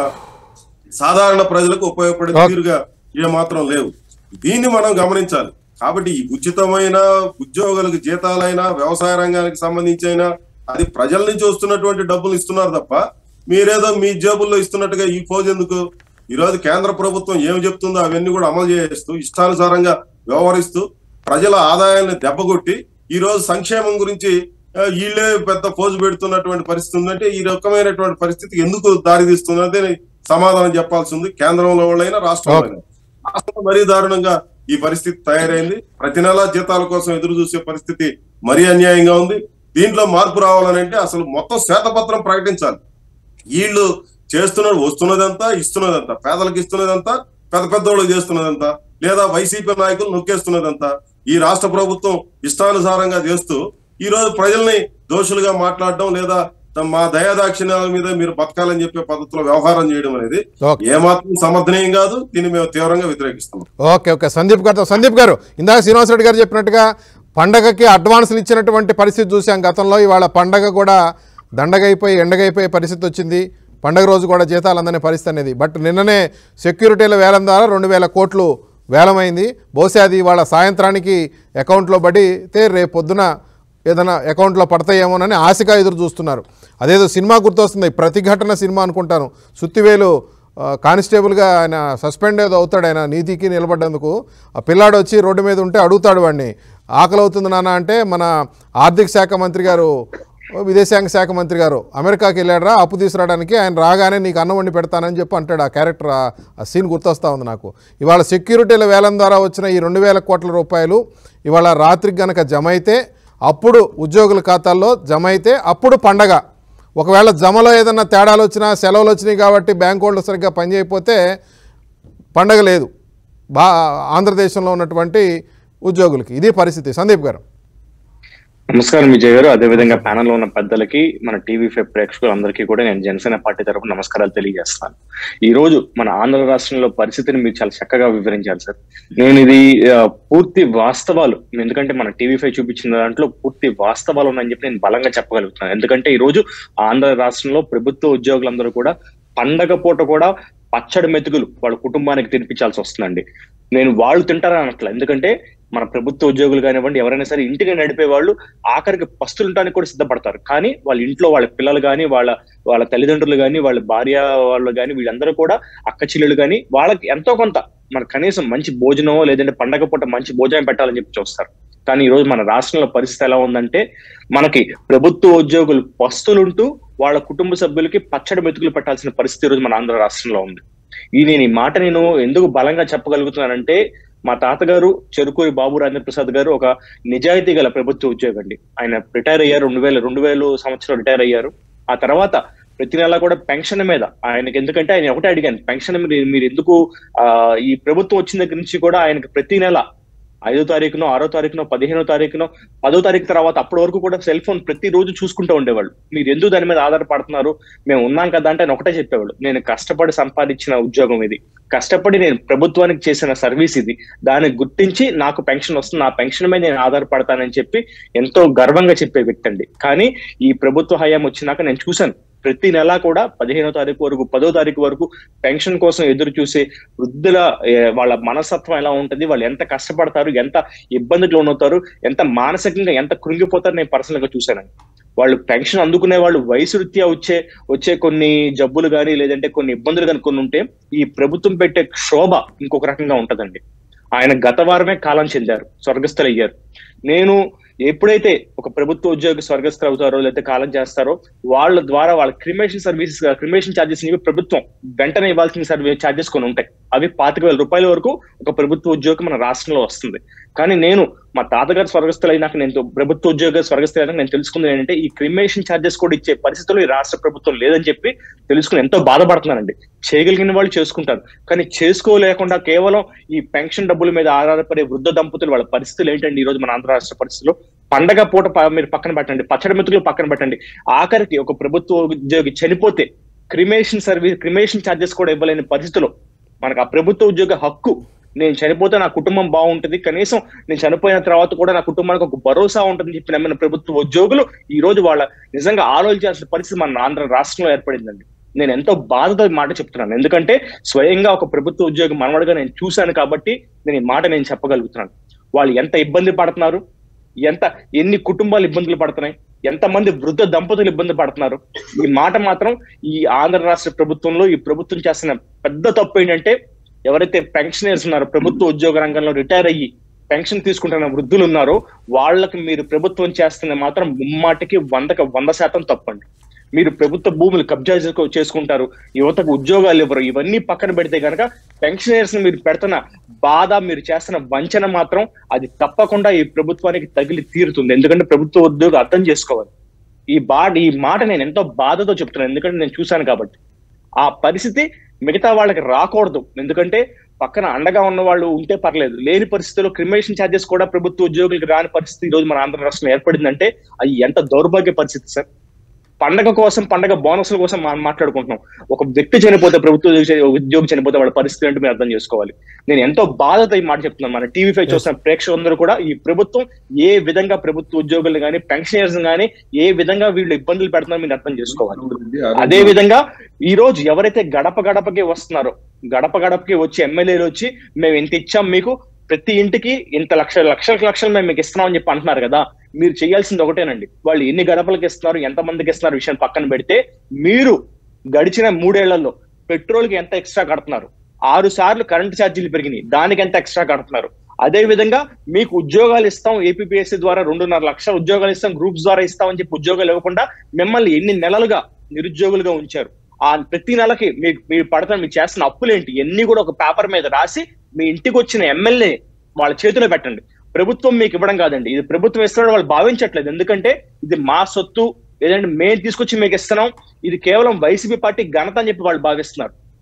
సాధారణ ప్రజలకు ఉపయోగపడే తీరుగా ఏమాత్రం లేవు. దీన్ని మనం గమనించాలి. కాబట్టి ఈ ఉచితమైన ఉద్యోగులకు జీతాలైనా వ్యవసాయ రంగానికి సంబంధించి అయినా అది ప్రజల నుంచి వస్తున్నటువంటి డబ్బులు ఇస్తున్నారు తప్ప మీరేదో మీ జేబుల్లో ఇస్తున్నట్టుగా ఈ పోజ్ ఎందుకు? ఈరోజు కేంద్ర ప్రభుత్వం ఏమి చెప్తుందో అవన్నీ కూడా అమలు చేస్తూ ఇష్టానుసారంగా వ్యవహరిస్తూ ప్రజల ఆదాయాన్ని దెబ్బకొట్టి ఈ రోజు సంక్షేమం గురించి వీళ్ళే పెద్ద పోజు పెడుతున్నటువంటి పరిస్థితి ఉందంటే ఈ రకమైనటువంటి పరిస్థితి ఎందుకు దారి తీస్తుందంటే సమాధానం చెప్పాల్సి ఉంది. కేంద్రంలో వాళ్ళైనా రాష్ట్రంలో మరీ దారుణంగా ఈ పరిస్థితి తయారైంది. ప్రతి నెల జీతాల కోసం ఎదురు చూసే పరిస్థితి మరీ అన్యాయంగా ఉంది. దీంట్లో మార్పు రావాలనంటే అసలు మొత్తం శ్వేతపత్రం ప్రకటించాలి. వీళ్ళు వస్తున్నదంతా ఇస్తున్నదంతా, పేదలకు ఇస్తున్నదంతా, పెద్ద పెద్దోళ్ళకి చేస్తున్నదంతా, లేదా వైసీపీ నాయకులు నొక్కేస్తున్నదంతా ఈ రాష్ట్ర ప్రభుత్వం ఇష్టానుసారంగా చేస్తూ ఈ రోజు ప్రజల్ని దోషులుగా మాట్లాడడం లేదా మా దయాదాక్షిణ్యాల మీద మీరు బతకాలని చెప్పే పద్ధతిలో వ్యవహారం చేయడం అనేది ఏమాత్రం సమర్థనీయం కాదు. దీన్ని మేము తీవ్రంగా వ్యతిరేకిస్తున్నాం. ఓకే సందీప్ గారు ఇందాక శ్రీనివాస్ రెడ్డి గారు చెప్పినట్టుగా పండగకి అడ్వాన్సులు ఇచ్చినటువంటి పరిస్థితి చూసాం గతంలో. ఇవాళ పండగ కూడా దండగైపోయి ఎండగైపోయే పరిస్థితి వచ్చింది. పండగ రోజు కూడా జీతాలు అందనే పరిస్థితి అనేది. బట్ నిన్ననే సెక్యూరిటీల వేలం ద్వారా 2,000 కోట్లు వేలమైంది. బహుశా అది ఇవాళ సాయంత్రానికి అకౌంట్లో పడితే రేపు పొద్దున ఏదైనా అకౌంట్లో పడతాయేమోనని ఆశగా ఎదురు చూస్తున్నారు. అదేదో సినిమా గుర్తొస్తుంది, ప్రతిఘటన సినిమా అనుకుంటాను. సుత్తివేలు కానిస్టేబుల్గా ఆయన సస్పెండ్ ఏదో అవుతాడు, ఆయన నీతికి నిలబడ్డందుకు. ఆ పిల్లాడు వచ్చి రోడ్డు మీద ఉంటే అడుగుతాడు వాడిని, ఆకలి అవుతుంది నాన్న అంటే మన ఆర్థిక శాఖ మంత్రి గారు, విదేశాంగ శాఖ మంత్రి గారు అమెరికాకి వెళ్ళాడరా అప్పు తీసుకురావడానికి, ఆయన రాగానే నీకు అన్నం వండి పెడతానని చెప్పి అంటాడు. ఆ క్యారెక్టర్ ఆ సీన్ గుర్తొస్తూ ఉంది నాకు. ఇవాళ సెక్యూరిటీల వేలం ద్వారా వచ్చిన ఈ 2,000 కోట్ల రూపాయలు ఇవాళ రాత్రికి గనక జమ అయితే, అప్పుడు ఉద్యోగుల ఖాతాల్లో జమ అయితే అప్పుడు పండగ. ఒకవేళ జమలో ఏదన్నా తేడాలు వచ్చినా, సెలవులు వచ్చినాయి కాబట్టి బ్యాంక్ వాళ్ళు సరిగ్గా పనిచేయకపోతే పండగ లేదు ఆంధ్రదేశంలో ఉన్నటువంటి ఉద్యోగులకి. ఇదే పరిస్థితి. సందీప్ గారు. నమస్కారం విజయ్ గారు, అదేవిధంగా ప్యానల్ లో ఉన్న పెద్దలకి, మన TV5 ప్రేక్షకులందరికీ కూడా నేను జనసేన పార్టీ తరఫున నమస్కారాలు తెలియజేస్తాను. ఈ రోజు మన ఆంధ్ర రాష్ట్రంలో పరిస్థితిని మీరు చాలా చక్కగా వివరించారు సార్. నేను ఇది పూర్తి వాస్తవాలు, ఎందుకంటే మన TV5 చూపించిన దాంట్లో పూర్తి వాస్తవాలు ఉన్నాయని చెప్పి నేను బలంగా చెప్పగలుగుతున్నాను. ఎందుకంటే ఈ రోజు ఆంధ్ర రాష్ట్రంలో ప్రభుత్వ ఉద్యోగులందరూ కూడా పండగ పూట కూడా పచ్చడి మెతుకులు వాళ్ళ కుటుంబానికి తినిపించాల్సి వస్తుందండి. నేను వాళ్ళు తింటారని అనట్లే, ఎందుకంటే మన ప్రభుత్వ ఉద్యోగులు కానివ్వండి, ఎవరైనా సరే ఇంటికి నడిపే వాళ్ళు ఆఖరికి పస్తులుంటానికి కూడా సిద్ధపడతారు. కానీ వాళ్ళ ఇంట్లో వాళ్ళ పిల్లలు కానీ, వాళ్ళ తల్లిదండ్రులు కానీ, వాళ్ళ భార్య వాళ్ళు కానీ, వీళ్ళందరూ కూడా అక్క చెల్లెలు కానీ వాళ్ళకి ఎంతో కొంత మన కనీసం మంచి భోజనం, లేదంటే పండగ పూట మంచి భోజనం పెట్టాలని చెప్పి చూస్తారు. కానీ ఈ రోజు మన రాష్ట్రంలో పరిస్థితి ఎలా ఉందంటే, మనకి ప్రభుత్వ ఉద్యోగులు పస్తులుంటూ వాళ్ళ కుటుంబ సభ్యులకి పచ్చడి మెతుకులు పెట్టాల్సిన పరిస్థితి ఈ రోజు మన ఆంధ్ర రాష్ట్రంలో ఉంది. నేను ఈ మాట నేను ఎందుకు బలంగా చెప్పగలుగుతున్నానంటే, మా తాతగారు చెరుకూరి బాబు రాజేంద్ర ప్రసాద్ గారు ఒక నిజాయితీ గల ప్రభుత్వ ఉద్యోగి అండి. ఆయన రిటైర్ అయ్యారు 2000 సంవత్సరం రిటైర్ అయ్యారు. ఆ తర్వాత ప్రతి నెల కూడా పెన్షన్ మీద ఆయనకి, ఎందుకంటే ఆయన ఒకటే అడిగాను, పెన్షన్ మీరు ఎందుకు ఈ ప్రభుత్వం వచ్చిన దగ్గర నుంచి కూడా ఆయనకి ప్రతి నెల 5వ తారీఖునో 6వ తారీఖునో 15వ తారీఖునో 10వ తారీఖు తర్వాత అప్పటి వరకు కూడా సెల్ ఫోన్ ప్రతి రోజు చూసుకుంటూ ఉండేవాళ్ళు. మీరు ఎందుకు దాని మీద ఆధారపడుతున్నారు, మేము ఉన్నాం కదా అంటే ఆయన ఒకటే చెప్పేవాళ్ళు, నేను కష్టపడి సంపాదించిన ఉద్యోగం ఇది, కష్టపడి నేను ప్రభుత్వానికి చేసిన సర్వీస్ ఇది, దాన్ని గుర్తించి నాకు పెన్షన్ వస్తుంది, నా పెన్షన్ మీద నేను ఆధారపడతానని చెప్పి ఎంతో గర్వంగా చెప్పే వ్యక్తి అండి. కానీ ఈ ప్రభుత్వ హయాం వచ్చినాక నేను చూశాను, ప్రతి నెల కూడా 15వ తారీఖు వరకు 10వ తారీఖు వరకు పెన్షన్ కోసం ఎదురు చూసే వృద్ధుల వాళ్ళ మనస్తత్వం ఎలా ఉంటుంది, వాళ్ళు ఎంత కష్టపడతారు, ఎంత ఇబ్బందులు లోనవుతారు, ఎంత మానసికంగా ఎంత కృంగిపోతారు నేను పర్సనల్ గా చూశానండి. వాళ్ళు పెన్షన్ అందుకునే వాళ్ళు వయసు రీత్యా వచ్చే కొన్ని జబ్బులు కానీ, లేదంటే కొన్ని ఇబ్బందులు కానీ కొన్ని ఉంటే, ఈ ప్రభుత్వం పెట్టే క్షోభ ఇంకొక రకంగా ఉంటదండి. ఆయన గత వారమే కాలం చెందారు, స్వర్గస్థులు అయ్యారు. నేను ఎప్పుడైతే ఒక ప్రభుత్వ ఉద్యోగి స్వర్గస్థులు అవుతారో లేకపోతే కాలం చేస్తారో, వాళ్ళ ద్వారా వాళ్ళ క్రిమేషన్ ఛార్జెస్ ప్రభుత్వం వెంటనే ఇవ్వాల్సిన ఛార్జెస్ కొన్ని ఉంటాయి. అవి 25,000 రూపాయల వరకు ఒక ప్రభుత్వ ఉద్యోగి మన రాష్ట్రంలో వస్తుంది. కానీ నేను మా తాతగారు స్వర్గస్థులు అయినాక, నేను ప్రభుత్వ ఉద్యోగ స్వర్గస్థులు అయినాక నేను తెలుసుకుంది ఏంటంటే, ఈ క్రిమేషన్ ఛార్జెస్ కూడా ఇచ్చే పరిస్థితులు ఈ రాష్ట్ర ప్రభుత్వం లేదని చెప్పి తెలుసుకుని ఎంతో బాధపడుతున్నానండి. చేయగలిగిన వాళ్ళు చేసుకుంటారు, కానీ చేసుకోలేకుండా కేవలం ఈ పెన్షన్ డబ్బుల మీద ఆధారపడే వృద్ధ దంపతులు వాళ్ళ పరిస్థితులు ఏంటండి ఈ రోజు మన ఆంధ్ర రాష్ట్ర పరిస్థితుల్లో. పండగ పూట మీరు పక్కన పెట్టండి, పచ్చడి మెతుకులు పక్కన పెట్టండి, ఆఖరికి ఒక ప్రభుత్వ ఉద్యోగి చనిపోతే క్రిమేషన్ ఛార్జెస్ కూడా ఇవ్వలేని పరిస్థితుల్లో మనకు ఆ ప్రభుత్వ ఉద్యోగ హక్కు, నేను చనిపోతే నా కుటుంబం బాగుంటుంది, కనీసం నేను చనిపోయిన తర్వాత కూడా నా కుటుంబానికి ఒక భరోసా ఉంటుందని చెప్పి నమ్మిన ప్రభుత్వ ఉద్యోగులు ఈ రోజు వాళ్ళ నిజంగా ఆలోచించాల్సిన పరిస్థితి మన ఆంధ్ర రాష్ట్రంలో ఏర్పడిందండి. నేను ఎంతో బాధతో ఈ మాట చెప్తున్నాను, ఎందుకంటే స్వయంగా ఒక ప్రభుత్వ ఉద్యోగి మనవడిగా నేను చూశాను కాబట్టి నేను ఈ మాట నేను చెప్పగలుగుతున్నాను. వాళ్ళు ఎంత ఇబ్బంది పడుతున్నారు, ఎన్ని కుటుంబాలు ఇబ్బందులు పడుతున్నాయి, ఎంతమంది వృద్ధ దంపతులు ఇబ్బంది పడుతున్నారు. ఈ మాట మాత్రం ఈ ఆంధ్ర రాష్ట్ర ప్రభుత్వంలో ఈ ప్రభుత్వం చేస్తున్న పెద్ద తప్పు ఏంటంటే, ఎవరైతే పెన్షనర్స్ ఉన్నారో, ప్రభుత్వ ఉద్యోగ రంగంలో రిటైర్ అయ్యి పెన్షన్ తీసుకుంటున్న వృద్ధులు ఉన్నారో, వాళ్ళకి మీరు ప్రభుత్వం చేస్తున్న మాత్రం ముమ్మాటికి 100% తప్పండి. మీరు ప్రభుత్వ భూములు కబ్జా చేసుకుంటారు, యువతకు ఉద్యోగాలు ఇవ్వరు, ఇవన్నీ పక్కన పెడితే కనుక పెన్షనర్స్ మీరు పెడుతున్న బాధ, మీరు చేస్తున్న వంచన మాత్రం అది తప్పకుండా ఈ ప్రభుత్వానికి తగిలి తీరుతుంది. ఎందుకంటే ప్రభుత్వ ఉద్యోగం అర్థం చేసుకోవాలి. ఈ మాట నేను ఎంతో బాధతో చెప్తున్నాను, ఎందుకంటే నేను చూశాను కాబట్టి. ఆ పరిస్థితి మిగతా వాళ్ళకి రాకూడదు, ఎందుకంటే పక్కన అండగా ఉన్న వాళ్ళు ఉంటే పర్లేదు, లేని పరిస్థితుల్లో క్రిమేషన్ ఛార్జెస్ కూడా ప్రభుత్వ ఉద్యోగులకు రాని పరిస్థితి ఈ రోజు మన ఆంధ్ర రాష్ట్రంలో ఏర్పడిందంటే అది ఎంత దౌర్భాగ్య పరిస్థితి సార్. పండగ కోసం, పండగ బోనస్ల కోసం మనం మాట్లాడుకుంటున్నాం. ఒక వ్యక్తి చనిపోతే, ప్రభుత్వ ఉద్యోగి చనిపోతే వాళ్ళ పరిస్థితి ఏంటో మీరు అర్థం చేసుకోవాలి. నేను ఎంతో బాధతో ఈ మాట చెప్తున్నాను. మన TV5 చూసిన ప్రేక్షకులందరూ కూడా ఈ ప్రభుత్వం ఏ విధంగా ప్రభుత్వ ఉద్యోగులు కానీ, పెన్షనర్స్ కానీ ఏ విధంగా వీళ్ళు ఇబ్బందులు పెడుతున్నారో మీరు అర్థం చేసుకోవాలి. అదే విధంగా ఈ రోజు ఎవరైతే గడప గడపకి వస్తున్నారో, గడప గడపకి వచ్చి ఎమ్మెల్యేలు వచ్చి మేము ఇంత ఇచ్చాం మీకు, ప్రతి ఇంటికి ఇంత లక్షలు మేము మీకు ఇస్తున్నాం అని చెప్పి అంటున్నారు కదా, మీరు చేయాల్సింది ఒకటేనండి. వాళ్ళు ఎన్ని గడపలకు ఇస్తున్నారు, ఎంతమందికి ఇస్తున్నారు విషయం పక్కన పెడితే, మీరు గడిచిన 3 ఏళ్లలో పెట్రోల్ కి ఎంత ఎక్స్ట్రా కడుతున్నారు, 6 సార్లు కరెంటు ఛార్జీలు పెరిగినాయి, దానికి ఎంత ఎక్స్ట్రా కడుతున్నారు. అదే విధంగా మీకు ఉద్యోగాలు ఇస్తాం, ఏపీపీఎస్సీ ద్వారా 2.5 లక్షల ఉద్యోగాలు ఇస్తాం, గ్రూప్స్ ద్వారా ఇస్తామని చెప్పి ఉద్యోగాలు ఇవ్వకుండా మిమ్మల్ని ఎన్ని నెలలుగా నిరుద్యోగులుగా ఉంచారు. ఆ ప్రతి నెలకి మీరు చేస్తున్న అప్పులేంటి ఎన్ని కూడా ఒక పేపర్ మీద రాసి మీ ఇంటికి వచ్చిన ఎమ్మెల్యే వాళ్ళ చేతిలో పెట్టండి. ప్రభుత్వం మీకు ఇవ్వడం కాదండి, ఇది ప్రభుత్వం ఇస్తున్నాడు వాళ్ళు భావించట్లేదు. ఎందుకంటే ఇది మా సొత్తు, లేదంటే మేము తీసుకొచ్చి మీకు ఇస్తున్నాం, ఇది కేవలం వైసీపీ పార్టీ ఘనత అని చెప్పి వాళ్ళు భావిస్తున్నారు.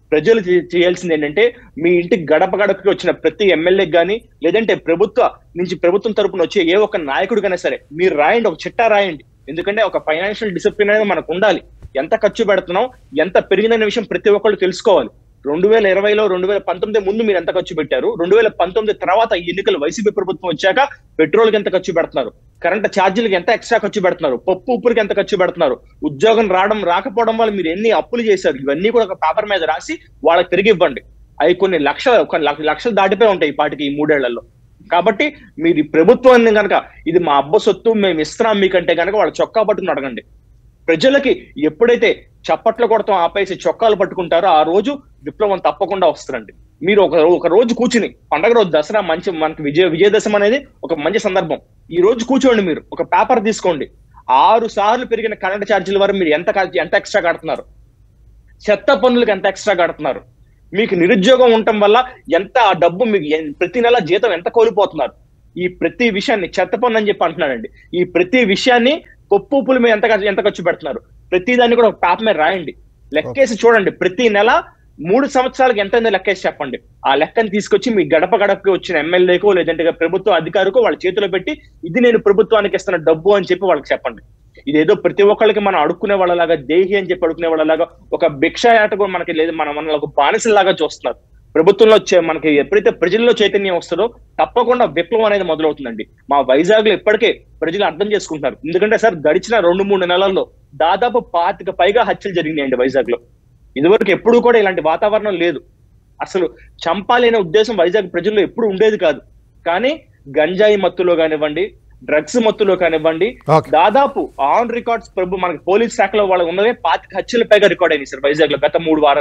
ప్రజలు చేయాల్సింది ఏంటంటే మీ ఇంటికి గడప గడపకి వచ్చిన ప్రతి ఎమ్మెల్యేకి కానీ లేదంటే ప్రభుత్వం తరపున వచ్చే ఏ ఒక్క నాయకుడికైనా సరే మీరు రాయండి, ఒక చిట్టా రాయండి. ఎందుకంటే ఒక ఫైనాన్షియల్ డిసిప్లిన్ అనేది మనకు ఉండాలి. ఎంత ఖర్చు పెడుతున్నాం, ఎంత పెరిగిందనే విషయం ప్రతి ఒక్కళ్ళు తెలుసుకోవాలి. 2020లో 2019 ముందు మీరు ఎంత ఖర్చు పెట్టారు, 2019 తర్వాత ఈ ఎన్నికలు వైసీపీ ప్రభుత్వం వచ్చాక పెట్రోల్కి ఎంత ఖర్చు పెడుతున్నారు, కరెంట్ ఛార్జీలకు ఎంత ఎక్స్ట్రా ఖర్చు పెడుతున్నారు, పప్పు ఉప్పురికి ఎంత ఖర్చు పెడుతున్నారు, ఉద్యోగం రాకపోవడం వల్ల మీరు ఎన్ని అప్పులు చేశారు, ఇవన్నీ కూడా ఒక పేపర్ మీద రాసి వాళ్ళకి తిరిగి ఇవ్వండి. అవి కొన్ని లక్షలు దాటిపోయి ఉంటాయి ఈ పాటికి ఈ 3 ఏళ్లలో. కాబట్టి మీరు ఈ ప్రభుత్వాన్ని కనుక ఇది మా అబ్బ సొత్తు మేము ఇస్తున్నాం మీకంటే కనుక వాళ్ళ చొక్కా పట్టుకుని అడగండి. ప్రజలకి ఎప్పుడైతే చప్పట్లు కొడతాం ఆపేసి చొక్కాలు పట్టుకుంటారో ఆ రోజు విప్లవం తప్పకుండా వస్తుందండి. మీరు ఒక రోజు కూర్చుని, పండగ రోజు దసరా మనకి విజయదశమి అనేది ఒక మంచి సందర్భం. ఈ రోజు కూర్చోండి, మీరు ఒక పేపర్ తీసుకోండి. 6 సార్లు పెరిగిన కరెంట్ ఛార్జీల వరకు మీరు ఎంత ఎక్స్ట్రా కడుతున్నారు, చెత్త పన్నులకు ఎంత ఎక్స్ట్రా కడుతున్నారు, మీకు నిరుద్యోగం ఉండటం వల్ల ఎంత ఆ డబ్బు మీకు ప్రతి నెల జీతం ఎంత కోల్పోతున్నారు, ఈ ప్రతి విషయాన్ని చెత్త పన్ను అని చెప్పి అంటున్నాడండి. ఈ ప్రతి విషయాన్ని పప్పు ఉప్పుల మీద ఎంత ఖర్చు పెడుతున్నారు, ప్రతి దాన్ని కూడా ఒక పేపర్ మీద రాయండి, లెక్కేసి చూడండి. ప్రతి నెల 3 సంవత్సరాలకు ఎంత లెక్కేసి చెప్పండి. ఆ లెక్కని తీసుకొచ్చి మీ గడప గడపకి వచ్చిన ఎమ్మెల్యేకో లేదంటే ప్రభుత్వ అధికారికో వాళ్ళ చేతిలో పెట్టి ఇది నేను ప్రభుత్వానికి ఇస్తున్న డబ్బు అని చెప్పి వాళ్ళకి చెప్పండి. ఇదేదో ప్రతి ఒక్కరికి మనం అడుక్కునే వాళ్ళలాగా, దేహి అని చెప్పి అడుక్కునే వాళ్ళలాగా ఒక భిక్షాయాట కూడా మనకి లేదు, మన ఒక బానిసలాగా చూస్తున్నారు. ప్రభుత్వంలో మనకి ఎప్పుడైతే ప్రజల్లో చైతన్యం వస్తుందో తప్పకుండా విప్లవం అనేది మొదలవుతుందండి. మా వైజాగ్ లో ఇప్పటికే ప్రజలు అర్థం చేసుకుంటున్నారు. ఎందుకంటే సార్ గడిచిన 2-3 నెలల్లో దాదాపు 25 పైగా హత్యలు జరిగినాయండి వైజాగ్ లో. ఇదివరకు ఎప్పుడూ కూడా ఇలాంటి వాతావరణం లేదు. అసలు చంపాలి అనే ఉద్దేశం వైజాగ్ ప్రజల్లో ఎప్పుడు ఉండేది కాదు. కానీ గంజాయి మత్తులో కానివ్వండి, డ్రగ్స్ మత్తులో కానివ్వండి, దాదాపు ఆన్ రికార్డ్స్ మనకి పోలీస్ శాఖలో వాళ్ళకి ఉన్నవే 25 హత్యల పైగా రికార్డ్ అయింది సార్ వైజాగ్ లో గత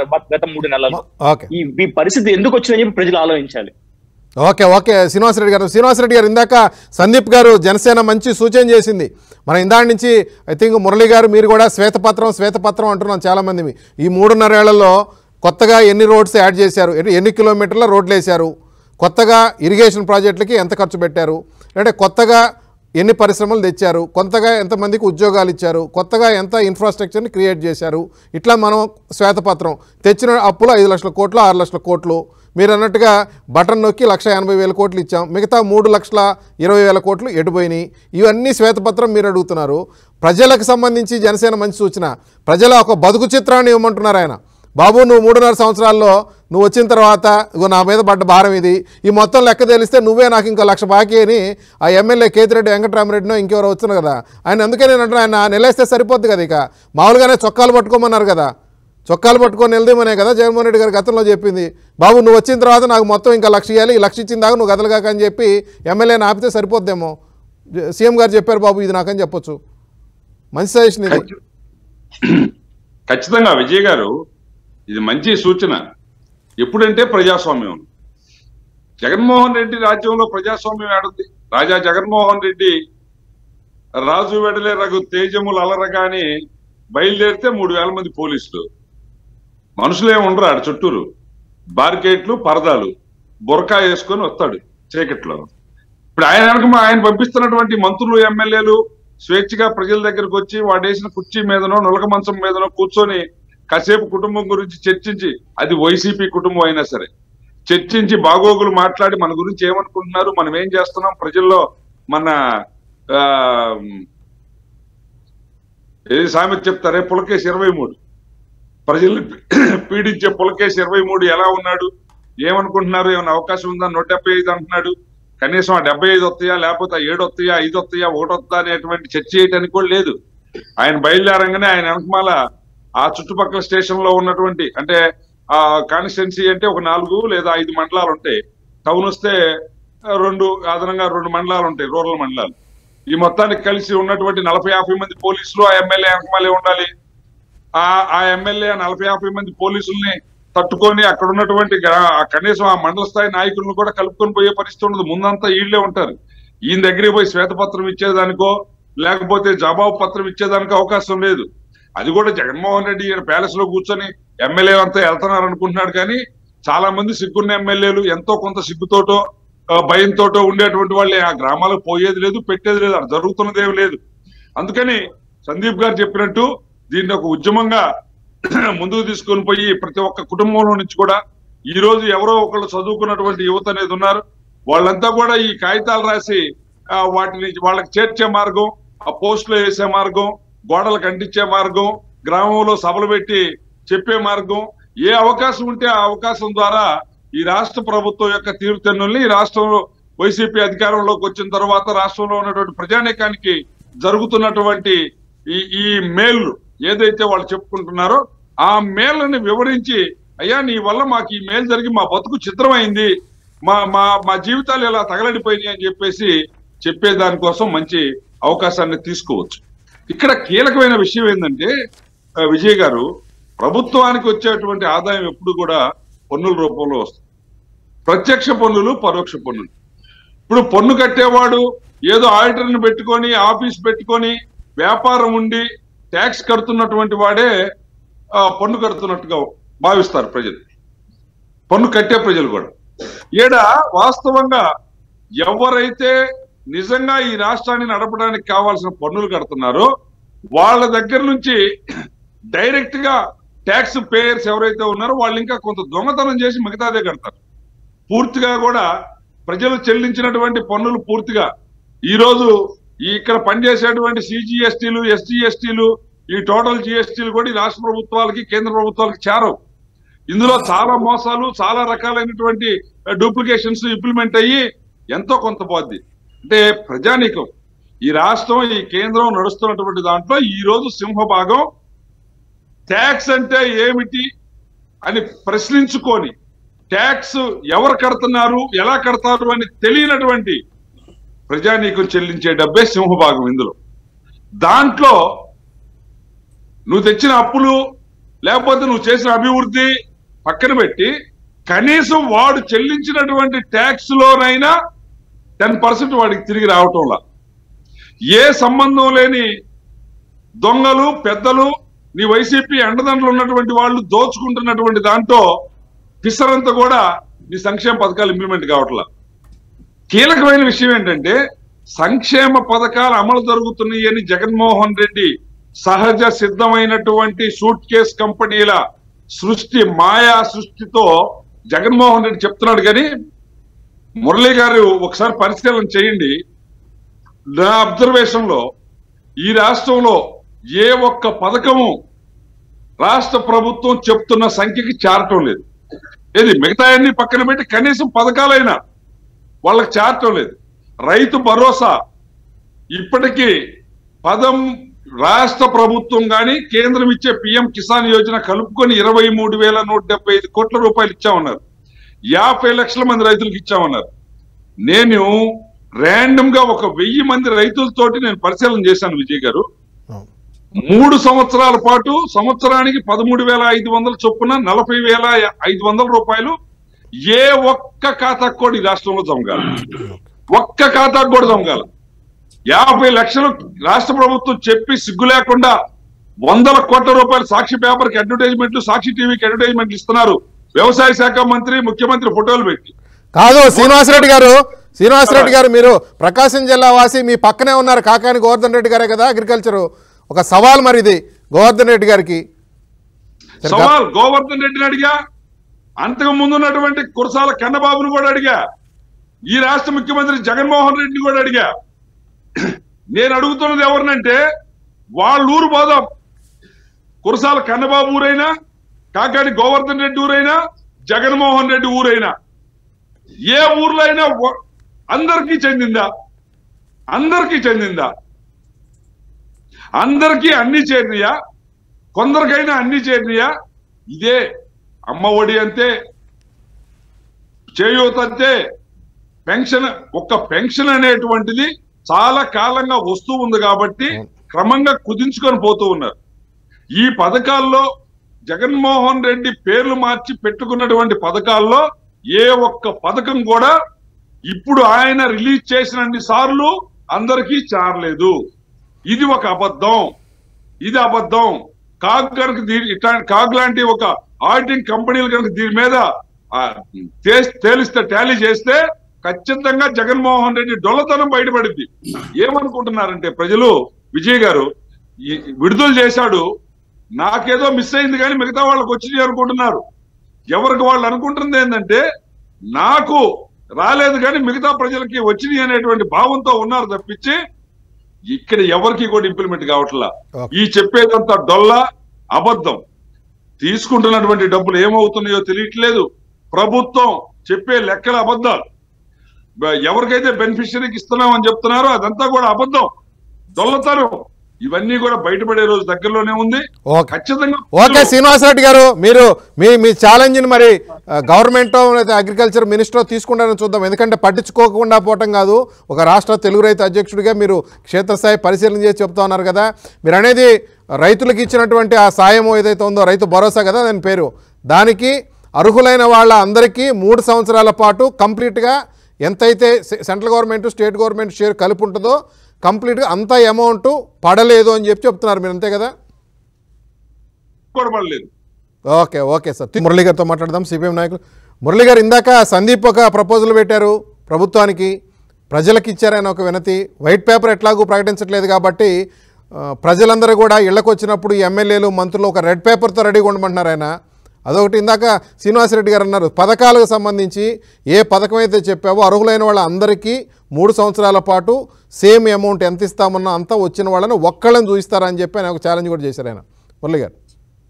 3 నెలల్లో. ఈ పరిస్థితి ఎందుకు వచ్చిందని చెప్పి ప్రజలు ఆలోచించాలి. ఓకే శ్రీనివాసరెడ్డి గారు ఇందాక సందీప్ గారు జనసేన మంచి సూచన చేసింది. మనం ఇందాక నుంచి ఐ థింక్ మురళి గారు మీరు కూడా శ్వేతపత్రం అంటున్నాం చాలామంది. ఈ 3.5 ఏళ్లలో కొత్తగా ఎన్ని రోడ్స్ యాడ్ చేశారు, ఎన్ని కిలోమీటర్ల రోడ్లు వేశారు, కొత్తగా ఇరిగేషన్ ప్రాజెక్టులకి ఎంత ఖర్చు పెట్టారు, అంటే కొత్తగా ఎన్ని పరిశ్రమలు తెచ్చారు, కొత్తగా ఎంతమందికి ఉద్యోగాలు ఇచ్చారు, కొత్తగా ఎంత ఇన్ఫ్రాస్ట్రక్చర్ని క్రియేట్ చేశారు. ఇట్లా మనం శ్వేతపత్రం తెచ్చిన అప్పులు 5 లక్షల కోట్లు 6 లక్షల కోట్లు, మీరు అన్నట్టుగా బటన్ నొక్కి 1,80,000 కోట్లు ఇచ్చాం, మిగతా 3,20,000 కోట్లు ఎటుపోయినాయి. ఇవన్నీ శ్వేతపత్రం మీరు అడుగుతున్నారు. ప్రజలకు సంబంధించి జనసేన మంచి సూచన, ప్రజల ఒక బతుకు చిత్రాన్ని ఇవ్వమంటున్నారు ఆయన. బాబు నువ్వు 3.5 సంవత్సరాల్లో నువ్వు వచ్చిన తర్వాత నా మీద పడ్డ భారం ఇది, ఈ మొత్తం లెక్క తెలిస్తే నువ్వే నాకు ఇంకా 1,00,000 బాకీ అని ఆ ఎమ్మెల్యే కేతిరెడ్డి వెంకటరామరెడ్డినో ఇంకెవరో వచ్చిన కదా ఆయన. అందుకే నేను అంటున్నా ఆయన నిలేస్తే సరిపోద్ది కదా. ఇక మామూలుగానే చొక్కాలు పట్టుకోమన్నారు కదా, చొక్కాలు పట్టుకొని వెళ్దామనే కదా జగన్మోహన్ రెడ్డి గారు గతంలో చెప్పింది. బాబు నువ్వు వచ్చిన తర్వాత నాకు మొత్తం ఇంకా 1,00,000 ఇవ్వాలి, ఈ 1,00,000 ఇచ్చిన దాకా నువ్వు కదలగాక అని చెప్పి ఎమ్మెల్యేని ఆపితే సరిపోద్దేమో. సీఎం గారు చెప్పారు బాబు ఇది నాకని చెప్పొచ్చు. మంచి సజెషన్ ఇది. ఖచ్చితంగా విజయ్ గారు ఇది మంచి సూచన. ఎప్పుడంటే ప్రజాస్వామ్యం. జగన్మోహన్ రెడ్డి రాజ్యంలో ప్రజాస్వామ్యం ఆడుంది. రాజా జగన్మోహన్ రెడ్డి రాజు వెడలే రఘు తేజములు అలరగాని బయలుదేరితే 3,000 మంది పోలీసులు, మనుషులు ఏమి ఉండరు ఆడ చుట్టూరు, బార్కెట్లు పరదాలు, బురకా వేసుకొని వస్తాడు చీకట్లో. ఇప్పుడు ఆయన పంపిస్తున్నటువంటి మంత్రులు ఎమ్మెల్యేలు స్వేచ్ఛగా ప్రజల దగ్గరకు వచ్చి వాడేసిన కుర్చీ మీదనో నులక మంచం మీదనో కూర్చొని కాసేపు కుటుంబం గురించి చర్చించి, అది వైసీపీ కుటుంబం అయినా సరే చర్చించి బాగోగులు మాట్లాడి మన గురించి ఏమనుకుంటున్నారు, మనం ఏం చేస్తున్నాం, ప్రజల్లో మన ఏది సామెత చెప్తారే పులకేసి 23, ప్రజల్ని పీడించే పులకేసి 23 ఎలా ఉన్నాడు, ఏమనుకుంటున్నారు, ఏమైనా అవకాశం ఉందా, 175 అంటున్నాడు. కనీసం ఆ 75 వస్తాయా, లేకపోతే 7 వస్తాయా, 5 వస్తాయా, 1 వస్తా అనేటువంటి చర్చ చేయడానికి కూడా లేదు. ఆయన బయలుదేరంగానే ఆయన వెనకమాల ఆ చుట్టుపక్కల స్టేషన్ లో ఉన్నటువంటి, అంటే ఆ కాన్స్టిట్యున్సీ అంటే ఒక 4 లేదా 5 మండలాలు ఉంటాయి. టౌన్ వస్తే 2 అదనంగా 2 మండలాలు ఉంటాయి, రూరల్ మండలాలు. ఈ మొత్తానికి కలిసి ఉన్నటువంటి 40-50 మంది పోలీసులు ఆ ఎమ్మెల్యే వెనకమాలే ఉండాలి. ఆ ఎమ్మెల్యే 40-50 మంది పోలీసుల్ని తట్టుకొని అక్కడ ఉన్నటువంటి కనీసం ఆ మండల స్థాయి నాయకులను కూడా కలుపుకొని పోయే పరిస్థితి ఉండదు. ముందంతా వీళ్లే ఉంటారు. ఈయన దగ్గరికి పోయి శ్వేతపత్రం ఇచ్చేదానికో లేకపోతే జవాబు పత్రం ఇచ్చేదానికో అవకాశం లేదు. అది కూడా జగన్మోహన్ రెడ్డి ప్యాలెస్ లో కూర్చొని ఎమ్మెల్యే అంతా వెళ్తున్నారు అనుకుంటున్నాడు. కానీ చాలా మంది సిగ్గున్న ఎమ్మెల్యేలు ఎంతో కొంత సిగ్గుతోటో భయంతోటో ఉండేటువంటి వాళ్ళే ఆ గ్రామాలకు పోయేది లేదు, పెట్టేది లేదు, అది జరుగుతున్నదేమి లేదు. అందుకని సందీప్ గారు చెప్పినట్టు దీన్ని ఒక ఉద్యమంగా ముందుకు తీసుకొని పోయి ప్రతి ఒక్క కుటుంబంలో నుంచి కూడా ఈ రోజు ఎవరో ఒకళ్ళు చదువుకున్నటువంటి యువత అనేది ఉన్నారు. వాళ్ళంతా కూడా ఈ కాగితాలు రాసి వాటిని వాళ్ళకి చేర్చే మార్గం, ఆ పోస్టులో వేసే మార్గం, గోడలకు అంటించే మార్గం, గ్రామంలో సభలు పెట్టి చెప్పే మార్గం, ఏ అవకాశం ఉంటే ఆ అవకాశం ద్వారా ఈ రాష్ట్ర ప్రభుత్వం యొక్క తీరుతెన్నుల్ని ఈ రాష్ట్రంలో వైసీపీ అధికారంలోకి వచ్చిన తర్వాత రాష్ట్రంలో ఉన్నటువంటి ప్రజానీకానికి జరుగుతున్నటువంటి ఈ మేలు ఏదైతే వాళ్ళు చెప్పుకుంటున్నారో ఆ మేలుని వివరించి, అయ్యా నీ వల్ల మాకు ఈ మేలు జరిగి మా బతుకు చిత్రమైంది, మా జీవితాలు ఇలా తగలడిపోయినాయి అని చెప్పేసి చెప్పే దానికోసం మంచి అవకాశాన్ని తీసుకోవచ్చు. ఇక్కడ కీలకమైన విషయం ఏంటంటే విజయ్ గారు, ప్రభుత్వానికి వచ్చేటువంటి ఆదాయం ఎప్పుడు కూడా పన్నుల రూపంలో వస్తుంది. ప్రత్యక్ష పన్నులు, పరోక్ష పన్నులు. ఇప్పుడు పన్ను కట్టేవాడు ఏదో ఆడిటర్ని పెట్టుకొని ఆఫీస్ పెట్టుకొని వ్యాపారం ఉండి ట్యాక్స్ కడుతున్నటువంటి వాడే పన్ను కడుతున్నట్టుగా భావిస్తారు ప్రజలు, పన్ను కట్టే ప్రజలు కూడా. ఈడ వాస్తవంగా ఎవరైతే నిజంగా ఈ రాష్ట్రాన్ని నడపడానికి కావాల్సిన పన్నులు కడుతున్నారో వాళ్ళ దగ్గర నుంచి డైరెక్ట్ గా ట్యాక్స్ పేయర్స్ ఎవరైతే ఉన్నారో వాళ్ళు ఇంకా కొంత దొంగతనం చేసి మిగతాదే కడతారు. పూర్తిగా కూడా ప్రజలు చెల్లించినటువంటి పన్నులు పూర్తిగా ఈ రోజు ఇక్కడ పనిచేసేటువంటి సిజిఎస్టీలు, ఎస్జిఎస్టీలు, ఈ టోటల్ జిఎస్టీలు కూడా ఈ రాష్ట్ర ప్రభుత్వాలకి కేంద్ర ప్రభుత్వాలకి చేరవు. ఇందులో చాలా మోసాలు, చాలా రకాలైనటువంటి డూప్లికేషన్స్ ఇంప్లిమెంట్ అయ్యి ఎంతో కొంత పోద్ది. అంటే ప్రజానీకం ఈ రాష్ట్రం, ఈ కేంద్రం నడుస్తున్నటువంటి దాంట్లో ఈ రోజు సింహభాగం ట్యాక్స్ అంటే ఏమిటి అని ప్రశ్నించుకొని ట్యాక్స్ ఎవరు కడుతున్నారు, ఎలా కడతారు అని తెలియనటువంటి ప్రజానీకం చెల్లించే డబ్బే సింహభాగం. ఇందులో దాంట్లో నువ్వు తెచ్చిన అప్పులు లేకపోతే నువ్వు చేసిన అభివృద్ధి పక్కన పెట్టి కనీసం వాడు చెల్లించినటువంటి ట్యాక్స్ లోనైనా 10% వాడికి తిరిగి రావటంలా. ఏ సంబంధం లేని దొంగలు, పెద్దలు, నీ వైసీపీ అండదండలు ఉన్నటువంటి వాళ్ళు దోచుకుంటున్నటువంటి దాంట్లో పిసరంతా కూడా నీ సంక్షేమ పథకాలు ఇంప్లిమెంట్ కావట్లా. కీలకమైన విషయం ఏంటంటే సంక్షేమ పథకాలు అమలు జరుగుతున్నాయి అని జగన్మోహన్ రెడ్డి సహజ సిద్ధమైనటువంటి సూట్ కేస్ కంపెనీల సృష్టి, మాయా సృష్టితో జగన్మోహన్ రెడ్డి చెప్తున్నాడు. కానీ మురళీ గారు ఒకసారి పరిశీలన చేయండి. నా అబ్జర్వేషన్ లో ఈ రాష్ట్రంలో ఏ ఒక్క పథకము రాష్ట్ర ప్రభుత్వం చెప్తున్న సంఖ్యకి చేరటం లేదు. ఏది మిగతా అన్ని పక్కన పెట్టి కనీసం పథకాలైనా వాళ్ళకి చేరటం లేదు. రైతు భరోసా ఇప్పటికీ రాష్ట్ర ప్రభుత్వం కానీ కేంద్రం ఇచ్చే పిఎం కిసాన్ యోజన కలుపుకొని 23,175 కోట్ల రూపాయలు ఇచ్చామన్నారు. 50 లక్షల మంది రైతులకు ఇచ్చామన్నారు. నేను ర్యాండమ్ గా 1,000 మంది రైతులతోటి నేను పరిశీలన చేశాను విజయ్ గారు. 3 సంవత్సరాల పాటు సంవత్సరానికి 13,500 చొప్పున 40,500 రూపాయలు ఏ ఒక్క ఖాతాకు కూడా ఈ రాష్ట్రంలో జమగాలి. ఒక్క ఖాతాకు కూడా జమగాల. 50 లక్షలు రాష్ట్ర ప్రభుత్వం చెప్పి సిగ్గు లేకుండా 100 కోట్ల రూపాయలు సాక్షి పేపర్కి అడ్వర్టైజ్మెంట్లు, సాక్షి టీవీకి అడ్వర్టైజ్మెంట్లు ఇస్తున్నారు. వ్యవసాయ శాఖ మంత్రి, ముఖ్యమంత్రి ఫోటోలు పెట్టి. కాదు శ్రీనివాసరెడ్డి గారు, మీరు ప్రకాశం జిల్లా వాసి, మీ పక్కనే ఉన్నారు. కాకాని గోవర్ధన్ రెడ్డి గారే కదా అగ్రికల్చర్. ఒక సవాల్ మరి ఇది గోవర్ధన్ రెడ్డి గారికి. సవాల్ గోవర్ధన్ రెడ్డిని అడిగా, అంతకు ముందు ఉన్నటువంటి కురసాల కన్నబాబును కూడా అడిగా, ఈ రాష్ట్ర ముఖ్యమంత్రి జగన్మోహన్ రెడ్డిని కూడా అడిగా. నేను అడుగుతున్నది ఎవరినంటే వాళ్ళ ఊరు పోదాం. కురసాల కన్నబాబు ఊరైనా, కాకాని గోవర్ధన్ రెడ్డి ఊరైనా, జగన్మోహన్ రెడ్డి ఊరైనా, ఏ ఊర్లో అయినా అందరికీ చెందిందా? అందరికీ చెందిందా? అందరికీ అన్ని చేరినయా? కొందరికైనా అన్ని చేరినయా? ఇదే అమ్మ ఒడి అంతే, చేయూత అంతే, పెన్షన్. ఒక్క పెన్షన్ అనేటువంటిది చాలా కాలంగా వస్తూ ఉంది కాబట్టి క్రమంగా కుదించుకొని పోతూ ఉన్నారు. ఈ పథకాల్లో జగన్మోహన్ రెడ్డి పేర్లు మార్చి పెట్టుకున్నటువంటి పథకాల్లో ఏ ఒక్క పథకం కూడా ఇప్పుడు ఆయన రిలీజ్ చేసినన్ని సార్లు అందరికీ చేరలేదు. ఇది ఒక అబద్ధం. ఇది అబద్ధం. కాగ్ లాంటి ఒక ఆడిటింగ్ కంపెనీలు కనుక దీని మీద తేలిస్తే, టాలీ చేస్తే ఖచ్చితంగా జగన్మోహన్ రెడ్డి డొల్లతనం బయటపడింది. ఏమనుకుంటున్నారంటే ప్రజలు, విజయ్ గారు విడుదల చేశాడు నాకేదో మిస్ అయింది కానీ మిగతా వాళ్ళకి వచ్చినాయి అనుకుంటున్నారు. ఎవరికి వాళ్ళు అనుకుంటుంది ఏంటంటే నాకు రాలేదు కానీ మిగతా ప్రజలకి వచ్చినాయి అనేటువంటి భావంతో ఉన్నారు తప్పించి ఇక్కడ ఎవరికి కూడా ఇంప్లిమెంట్ కావట్లా. ఈ చెప్పేదంతా డొల్ల, అబద్ధం. తీసుకుంటున్నటువంటి డబ్బులు ఏమవుతున్నాయో తెలియట్లేదు. ప్రభుత్వం చెప్పే లెక్కల అబద్ధాలు. ఎవరికైతే బెనిఫిషరీకి ఇస్తున్నామని చెప్తున్నారో అదంతా కూడా అబద్ధం, దొల్లతనం. ఇవన్నీ కూడా బయటపడే రోజు దగ్గరలోనే ఉంది. ఖచ్చితంగా. ఓకే శ్రీనివాసరెడ్డి గారు, మీరు మీ ఛాలెంజ్ ని మరి గవర్నమెంట్ అగ్రికల్చర్ మినిస్టర్ తీసుకుంటారని చూద్దాం. ఎందుకంటే పట్టించుకోకుండా పోవటం కాదు, ఒక రాష్ట్ర తెలుగు రైతు అధ్యక్షుడిగా మీరు క్షేత్రస్థాయి పరిశీలన చేసి చెప్తా ఉన్నారు కదా. మీరు అనేది రైతులకు ఇచ్చినటువంటి ఆ సాయం ఏదైతే ఉందో రైతు భరోసా కదా దాని పేరు, దానికి అర్హులైన వాళ్ళ అందరికీ 3 సంవత్సరాల పాటు కంప్లీట్గా ఎంతైతే central government state government share కలిపి ఉంటుందో కంప్లీట్గా అంత అమౌంట్ పడలేదు అని చెప్తున్నారు మీరు, అంతే కదా? Okay okay sir. మురళి గారితో మాట్లాడదాం, సిపిఎం నాయకులు. మురళి గారు, ఇందాక సందీప్ ఒక ప్రపోజల్ పెట్టారు ప్రభుత్వానికి, ప్రజలకు ఇచ్చారని ఒక వినతి. వైట్ పేపర్ ఎట్లాగూ ప్రకటించట్లేదు కాబట్టి ప్రజలందరూ కూడా ఇళ్లకు వచ్చినప్పుడు ఈ ఎమ్మెల్యేలు మంత్రులు ఒక రెడ్ పేపర్తో రెడీగా ఉండమంటున్నారు ఆయన. అదొకటి. ఇందాక శ్రీనివాసరెడ్డి గారు అన్నారు పథకాలకు సంబంధించి ఏ పథకం అయితే చెప్పావో అర్హులైన వాళ్ళ అందరికీ 3 సంవత్సరాల పాటు సేమ్ అమౌంట్ ఎంత ఇస్తామన్నా అంతా వచ్చిన వాళ్ళని ఒక్కళ్ళని చూపిస్తారని చెప్పి ఆయన ఒక ఛాలెంజ్ కూడా చేశారు ఆయన. మురళి గారు,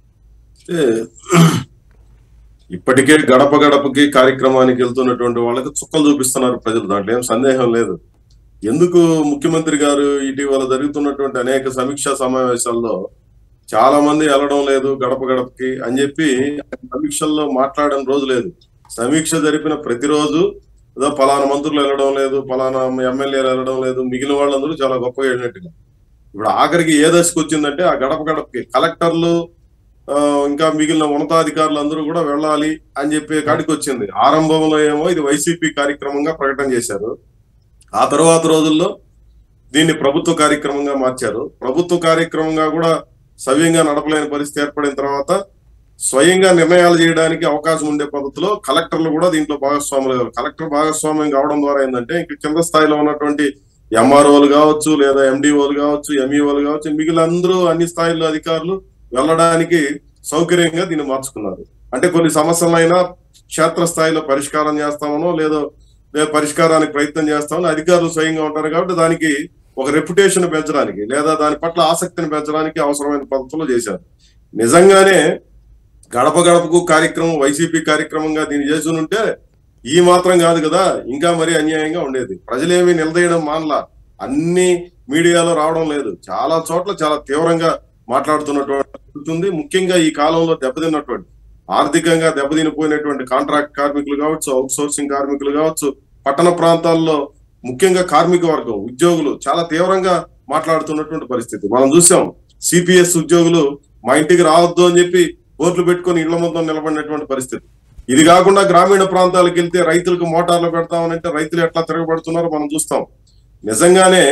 ఇప్పటికే గడప గడపకి కార్యక్రమానికి వెళ్తున్నటువంటి వాళ్ళకి చుక్కలు చూపిస్తున్నారు ప్రజలు, దాంట్లో ఏం సందేహం లేదు. ఎందుకు ముఖ్యమంత్రి గారు ఇటీవల జరుగుతున్నటువంటి అనేక సమీక్షా సమావేశాల్లో చాలా మంది వెళ్ళడం లేదు గడప గడపకి అని చెప్పి సమీక్షల్లో మాట్లాడడం రోజు లేదు. సమీక్ష జరిపిన ప్రతిరోజు పలానా మంత్రులు వెళ్ళడం లేదు, పలానా ఎమ్మెల్యేలు వెళ్ళడం లేదు, మిగిలిన వాళ్ళందరూ చాలా గొప్పగా వెళ్ళినట్టుగా. ఇప్పుడు ఆఖరికి ఏ దశకు వచ్చిందంటే ఆ గడప గడపకి కలెక్టర్లు ఇంకా మిగిలిన ఉన్నతాధికారులు అందరూ కూడా వెళ్ళాలి అని చెప్పే కాడికి వచ్చింది. ఆరంభంలో ఏమో ఇది వైసీపీ కార్యక్రమంగా ప్రకటన చేశారు. ఆ తర్వాత రోజుల్లో దీన్ని ప్రభుత్వ కార్యక్రమంగా మార్చారు. ప్రభుత్వ కార్యక్రమంగా కూడా సవ్యంగా నడపలేని పరిస్థితి ఏర్పడిన తర్వాత స్వయంగా నిర్ణయాలు చేయడానికి అవకాశం ఉండే పద్ధతిలో కలెక్టర్లు కూడా దీంట్లో భాగస్వాములు కావాలి. కలెక్టర్ భాగస్వామ్యం కావడం ద్వారా ఏంటంటే ఇంక కింద స్థాయిలో ఉన్నటువంటి ఎంఆర్ఓలు కావచ్చు, లేదా ఎండిఓలు కావచ్చు, ఎంఈఓలు కావచ్చు, మిగిలిన అందరూ అన్ని స్థాయిలో అధికారులు వెళ్ళడానికి సౌకర్యంగా దీన్ని మార్చుకున్నారు. అంటే కొన్ని సమస్యలైనా క్షేత్రస్థాయిలో పరిష్కారం చేస్తామనో లేదో పరిష్కారానికి ప్రయత్నం చేస్తామని అధికారులు స్వయంగా ఉంటారు. కాబట్టి దానికి ఒక రెప్యుటేషన్ పెంచడానికి లేదా దాని పట్ల ఆసక్తిని పెంచడానికి అవసరమైన పద్ధతులు చేశారు. నిజంగానే గడప గడపకు కార్యక్రమం వైసీపీ కార్యక్రమంగా దీన్ని చేసి ఉంటే ఈ మాత్రం కాదు కదా, ఇంకా మరీ అన్యాయంగా ఉండేది. ప్రజలేమీ నిలదీయడం మానలా, అన్ని మీడియాలో రావడం లేదు, చాలా చోట్ల చాలా తీవ్రంగా మాట్లాడుతున్నటువంటి. ముఖ్యంగా ఈ కాలంలో దెబ్బతిన్నటువంటి ఆర్థికంగా దెబ్బతినిపోయినటువంటి కాంట్రాక్ట్ కార్మికులు కావచ్చు, అవుట్ సోర్సింగ్ కార్మికులు కావచ్చు, పట్టణ ప్రాంతాల్లో ముఖ్యంగా కార్మిక వర్గం ఉద్యోగులు చాలా తీవ్రంగా మాట్లాడుతున్నటువంటి పరిస్థితి మనం చూసాం. సిపిఎస్ ఉద్యోగులు మా ఇంటికి రావద్దు అని చెప్పి బోర్డులు పెట్టుకుని ఇళ్ల మొత్తం నిలబడినటువంటి పరిస్థితి. ఇది కాకుండా గ్రామీణ ప్రాంతాలకు వెళ్తే రైతులకు మోటార్లు పెడతామనంటే రైతులు ఎట్లా తిరగబడుతున్నారో మనం చూస్తాం. నిజంగానే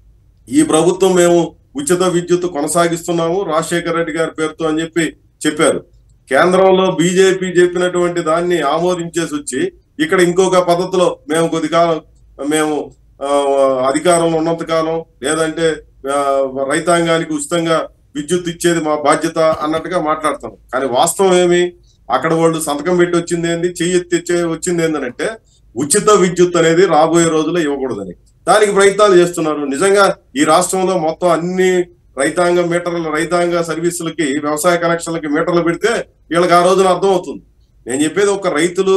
ఈ ప్రభుత్వం మేము ఉచిత విద్యుత్ కొనసాగిస్తున్నాము రాజశేఖర రెడ్డి గారి పేరుతో అని చెప్పి చెప్పారు. కేంద్రంలో బీజేపీ చెప్పినటువంటి దాన్ని ఆమోదించేసి వచ్చి ఇక్కడ ఇంకొక పద్ధతిలో మేము కొద్ది కాలం మేము అధికారంలో ఉన్నంత కాలం లేదంటే రైతాంగానికి ఉచితంగా విద్యుత్ ఇచ్చేది మా బాధ్యత అన్నట్టుగా మాట్లాడతాం. కానీ వాస్తవం ఏమి, అక్కడ వాళ్ళు సంతకం పెట్టి వచ్చింది ఏంది, చెయ్యి తెచ్చే వచ్చింది ఏంటంటే ఉచిత విద్యుత్ అనేది రాబోయే రోజుల్లో ఇవ్వకూడదని దానికి ప్రయత్నాలు చేస్తున్నారు. నిజంగా ఈ రాష్ట్రంలో మొత్తం అన్ని రైతాంగ మీటర్ల రైతాంగ సర్వీసులకి వ్యవసాయ కనెక్షన్లకి మీటర్లు పెడితే వీళ్ళకి ఆ రోజున అర్థం అవుతుంది. నేను చెప్పేది ఒక రైతులు,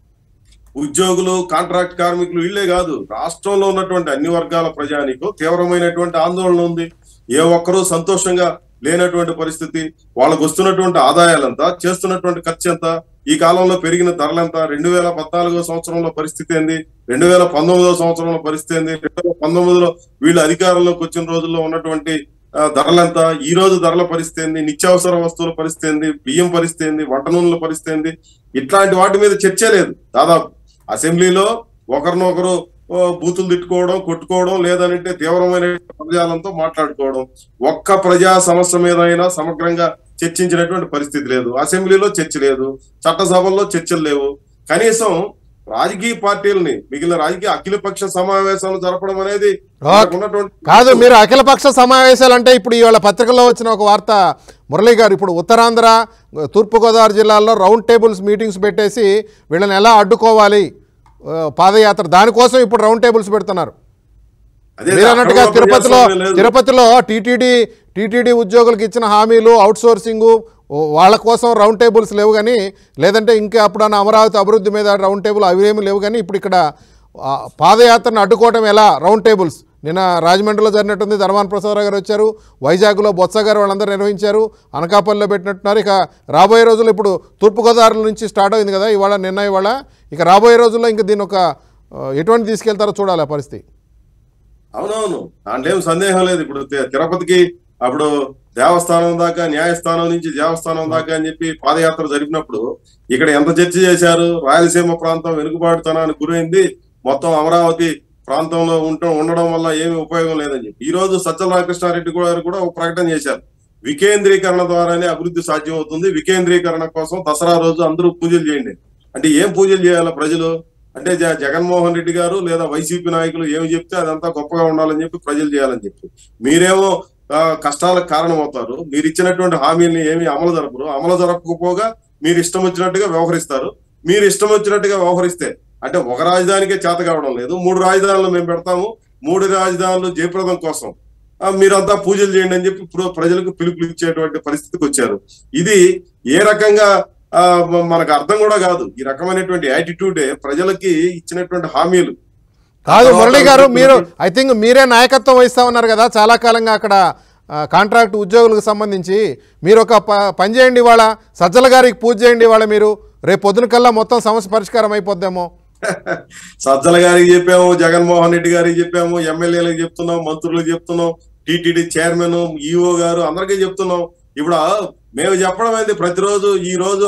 ఉద్యోగులు, కాంట్రాక్ట్ కార్మికులు వీళ్ళే కాదు, రాష్ట్రంలో ఉన్నటువంటి అన్ని వర్గాల ప్రజానికి తీవ్రమైనటువంటి ఆందోళన ఉంది. ఏ ఒక్కరూ సంతోషంగా లేనటువంటి పరిస్థితి. వాళ్ళకు వస్తున్నటువంటి ఆదాయాలంతా, చేస్తున్నటువంటి ఖర్చు ఎంత, ఈ కాలంలో పెరిగిన ధరలంతా, 2014 సంవత్సరంలో పరిస్థితి ఏంది, 2019 సంవత్సరంలో పరిస్థితి ఏంది, 2019లో వీళ్ళు అధికారంలోకి వచ్చిన రోజుల్లో ఉన్నటువంటి ధరలంతా, ఈ రోజు ధరల పరిస్థితి ఏంది, నిత్యావసర వస్తువుల పరిస్థితి ఏంది, బియ్యం పరిస్థితి ఏంది, వంట నూనెల పరిస్థితి ఏంది, ఇట్లాంటి వాటి మీద చర్చే లేదు. దాదాపు అసెంబ్లీలో ఒకరినొకరు బూతులు తిట్టుకోవడం, కొట్టుకోవడం, లేదంటే తీవ్రమైన పదజాలంతో మాట్లాడుకోవడం. ఒక్క ప్రజా సమస్య మీద అయినా సమగ్రంగా చర్చించినటువంటి పరిస్థితి లేదు. అసెంబ్లీలో చర్చ లేదు, చట్టసభల్లో చర్చలు లేవు. కనీసం రాజకీయ పార్టీలని మిగిలిన రాజకీయ అఖిలపక్ష సమావేశాలు జరపడం అనేది కాదు. మీరు అఖిలపక్ష సమావేశాలు అంటే ఇప్పుడు ఇవాళ పత్రికల్లో వచ్చిన ఒక వార్త మురళీ గారు, ఇప్పుడు ఉత్తరాంధ్ర తూర్పుగోదావరి జిల్లాల్లో రౌండ్ టేబుల్స్ మీటింగ్స్ పెట్టేసి వీళ్ళని ఎలా అడ్డుకోవాలి పాదయాత్ర, దానికోసం ఇప్పుడు రౌండ్ టేబుల్స్ పెడుతున్నారు. మీరు అన్నట్టుగా తిరుపతిలో టీటీడీ ఉద్యోగులకు ఇచ్చిన హామీలు, అవుట్ సోర్సింగు, వాళ్ళ కోసం రౌండ్ టేబుల్స్ లేవు కానీ, లేదంటే ఇంకా అప్పుడన్నా అమరావతి అభివృద్ధి మీద రౌండ్ టేబుల్ అవేమీ లేవు కానీ, ఇప్పుడు ఇక్కడ పాదయాత్రను అడ్డుకోవటం ఎలా రౌండ్ టేబుల్స్. నిన్న రాజమండ్రిలో జరిగినట్టుంది, ధర్మాన ప్రసాదరావు గారు వచ్చారు, వైజాగ్లో బొత్స గారు వాళ్ళందరూ నిర్వహించారు, అనకాపల్లిలో పెట్టినట్టున్నారు. ఇక రాబోయే రోజుల్లో ఇప్పుడు తూర్పుగోదావరి నుంచి స్టార్ట్ అయింది కదా ఇవాళ ఇవాళ, ఇక రాబోయే రోజుల్లో ఇంకా దీన్ని ఒక ఎటువంటి తీసుకెళ్తారో చూడాలి ఆ పరిస్థితి. అవునవును, దాంట్లో ఏం సందేహం లేదు. ఇప్పుడు తిరుపతికి అప్పుడు దేవస్థానం దాకా, న్యాయస్థానం నుంచి దేవస్థానం దాకా అని చెప్పి పాదయాత్ర జరిపినప్పుడు ఇక్కడ ఎంత చర్చ చేశారు. రాయలసీమ ప్రాంతం వెనుకబాటుతనానికి గురైంది, మొత్తం అమరావతి ప్రాంతంలో ఉండడం వల్ల ఏమి ఉపయోగం లేదని చెప్పి ఈ రోజు సజ్జల రామకృష్ణారెడ్డి గారు కూడా ఒక ప్రకటన చేశారు. వికేంద్రీకరణ ద్వారానే అభివృద్ధి సాధ్యం అవుతుంది, వికేంద్రీకరణ కోసం దసరా రోజు అందరూ పూజలు చేయండి అంటే ఏం పూజలు చేయాలి ప్రజలు అంటే జగన్మోహన్ రెడ్డి గారు లేదా వైసీపీ నాయకులు ఏమి చెప్తే అదంతా గొప్పగా ఉండాలని చెప్పి ప్రజలు చేయాలని చెప్పి మీరేమో కష్టాలకు కారణమవుతారు. మీరు ఇచ్చినటువంటి హామీల్ని ఏమి అమలు జరపరు, అమలు జరపకపోగా మీరు ఇష్టం వచ్చినట్టుగా వ్యవహరిస్తారు. మీరు ఇష్టం వచ్చినట్టుగా వ్యవహరిస్తే అంటే ఒక రాజధానికే చేత కావడం లేదు, 3 రాజధానులు మేము పెడతాము, 3 రాజధానులు జయప్రదం కోసం మీరంతా పూజలు చేయండి అని చెప్పి ప్రజలకు పిలుపులు ఇచ్చేటువంటి పరిస్థితికి వచ్చారు. ఇది ఏ రకంగా మనకు అర్థం కూడా కాదు. ఈ రకమైనటువంటి యాటిట్యూడే ప్రజలకి ఇచ్చినటువంటి హామీలు కాదు. మురళి గారు, మీరు ఐ థింక్ మీరే నాయకత్వం వహిస్తా ఉన్నారు కదా చాలా కాలంగా అక్కడ కాంట్రాక్ట్ ఉద్యోగులకు సంబంధించి. మీరు ఒక పని చేయండి, వాళ్ళ సజ్జల గారికి పూజ చేయండి, వాళ్ళ మీరు రేపు పొద్దున కల్లా మొత్తం సమస్య పరిష్కారం అయిపోద్దేమో. సజ్జల గారికి చెప్పాము, జగన్మోహన్ రెడ్డి గారికి చెప్పాము, ఎమ్మెల్యేలకు చెప్తున్నాం, మంత్రులకు చెప్తున్నాం, టీటీడీ చైర్మన్, ఈఓ గారు అందరికీ చెప్తున్నాం. ఇప్పుడు మేము చెప్పడం అయితే ప్రతిరోజు ఈ రోజు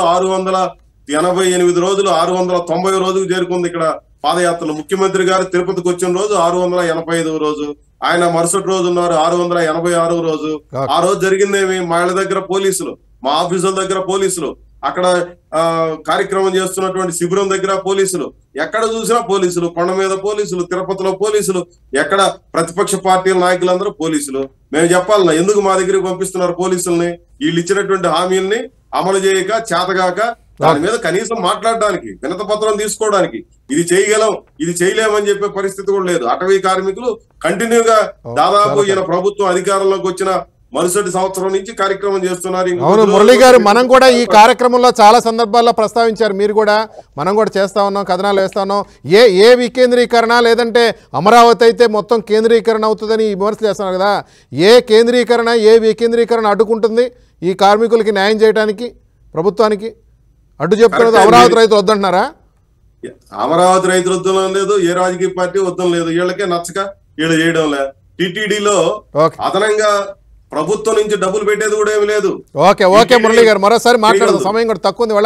688 రోజులు 690 రోజుకు చేరుకుంది ఇక్కడ పాదయాత్రలు. ముఖ్యమంత్రి గారు తిరుపతికి వచ్చిన రోజు 685 రోజు, ఆయన మరుసటి రోజు ఉన్నారు 686 రోజు. ఆ రోజు జరిగిందేమి, మా ఇళ్ళ దగ్గర పోలీసులు, మా ఆఫీసుల దగ్గర పోలీసులు, అక్కడ కార్యక్రమం చేస్తున్నటువంటి శిబిరం దగ్గర పోలీసులు, ఎక్కడ చూసినా పోలీసులు, కొండ మీద పోలీసులు, తిరుపతిలో పోలీసులు, ఎక్కడ ప్రతిపక్ష పార్టీల నాయకులందరూ పోలీసులు. మేము చెప్పాలన్నా ఎందుకు మా దగ్గరికి పంపిస్తున్నారు పోలీసుల్ని? వీళ్ళు ఇచ్చినటువంటి హామీల్ని అమలు చేయక, చేతగాక, దాని మీద కనీసం మాట్లాడడానికి, వినత పత్రం తీసుకోవడానికి, ఇది చేయగలం ఇది చేయలేమని చెప్పే పరిస్థితి కూడా లేదు. అటవీ కార్మికులు కంటిన్యూగా దాదాపు ఈయన ప్రభుత్వం అధికారంలోకి వచ్చిన మరుసటి సంవత్సరం నుంచి కార్యక్రమం చేస్తున్నారు. అవును మురళి గారు, మనం కూడా ఈ కార్యక్రమంలో చాలా సందర్భాల్లో ప్రస్తావించారు, మీరు కూడా, మనం కూడా చేస్తా ఉన్నాం, కథనాలు వేస్తా ఉన్నాం. ఏ వికేంద్రీకరణ, లేదంటే అమరావతి అయితే మొత్తం కేంద్రీకరణ అవుతుందని విమర్శలు చేస్తున్నారు కదా. ఏ కేంద్రీకరణ, ఏ వికేంద్రీకరణ అడ్డుకుంటుంది ఈ కార్మికులకి న్యాయం చేయడానికి? ప్రభుత్వానికి అడ్డు చెప్తున్నది అమరావతి రైతులు వద్దంటున్నారా? అమరావతి రైతులు వద్దం లేదు, ఏ రాజకీయ పార్టీ వద్దం లేదు, వీళ్ళకే నచ్చక వీళ్ళు చేయడం లేదు. టీటీడీలో అదనంగా ప్రభుత్వం నుంచి డబ్బులు పెట్టేది కూడా ఏమి లేదు. ఓకే మురళి గారు, మరోసారి మాట్లాడదాం, సమయం కూడా తక్కువ ఉంది. వాళ్ళ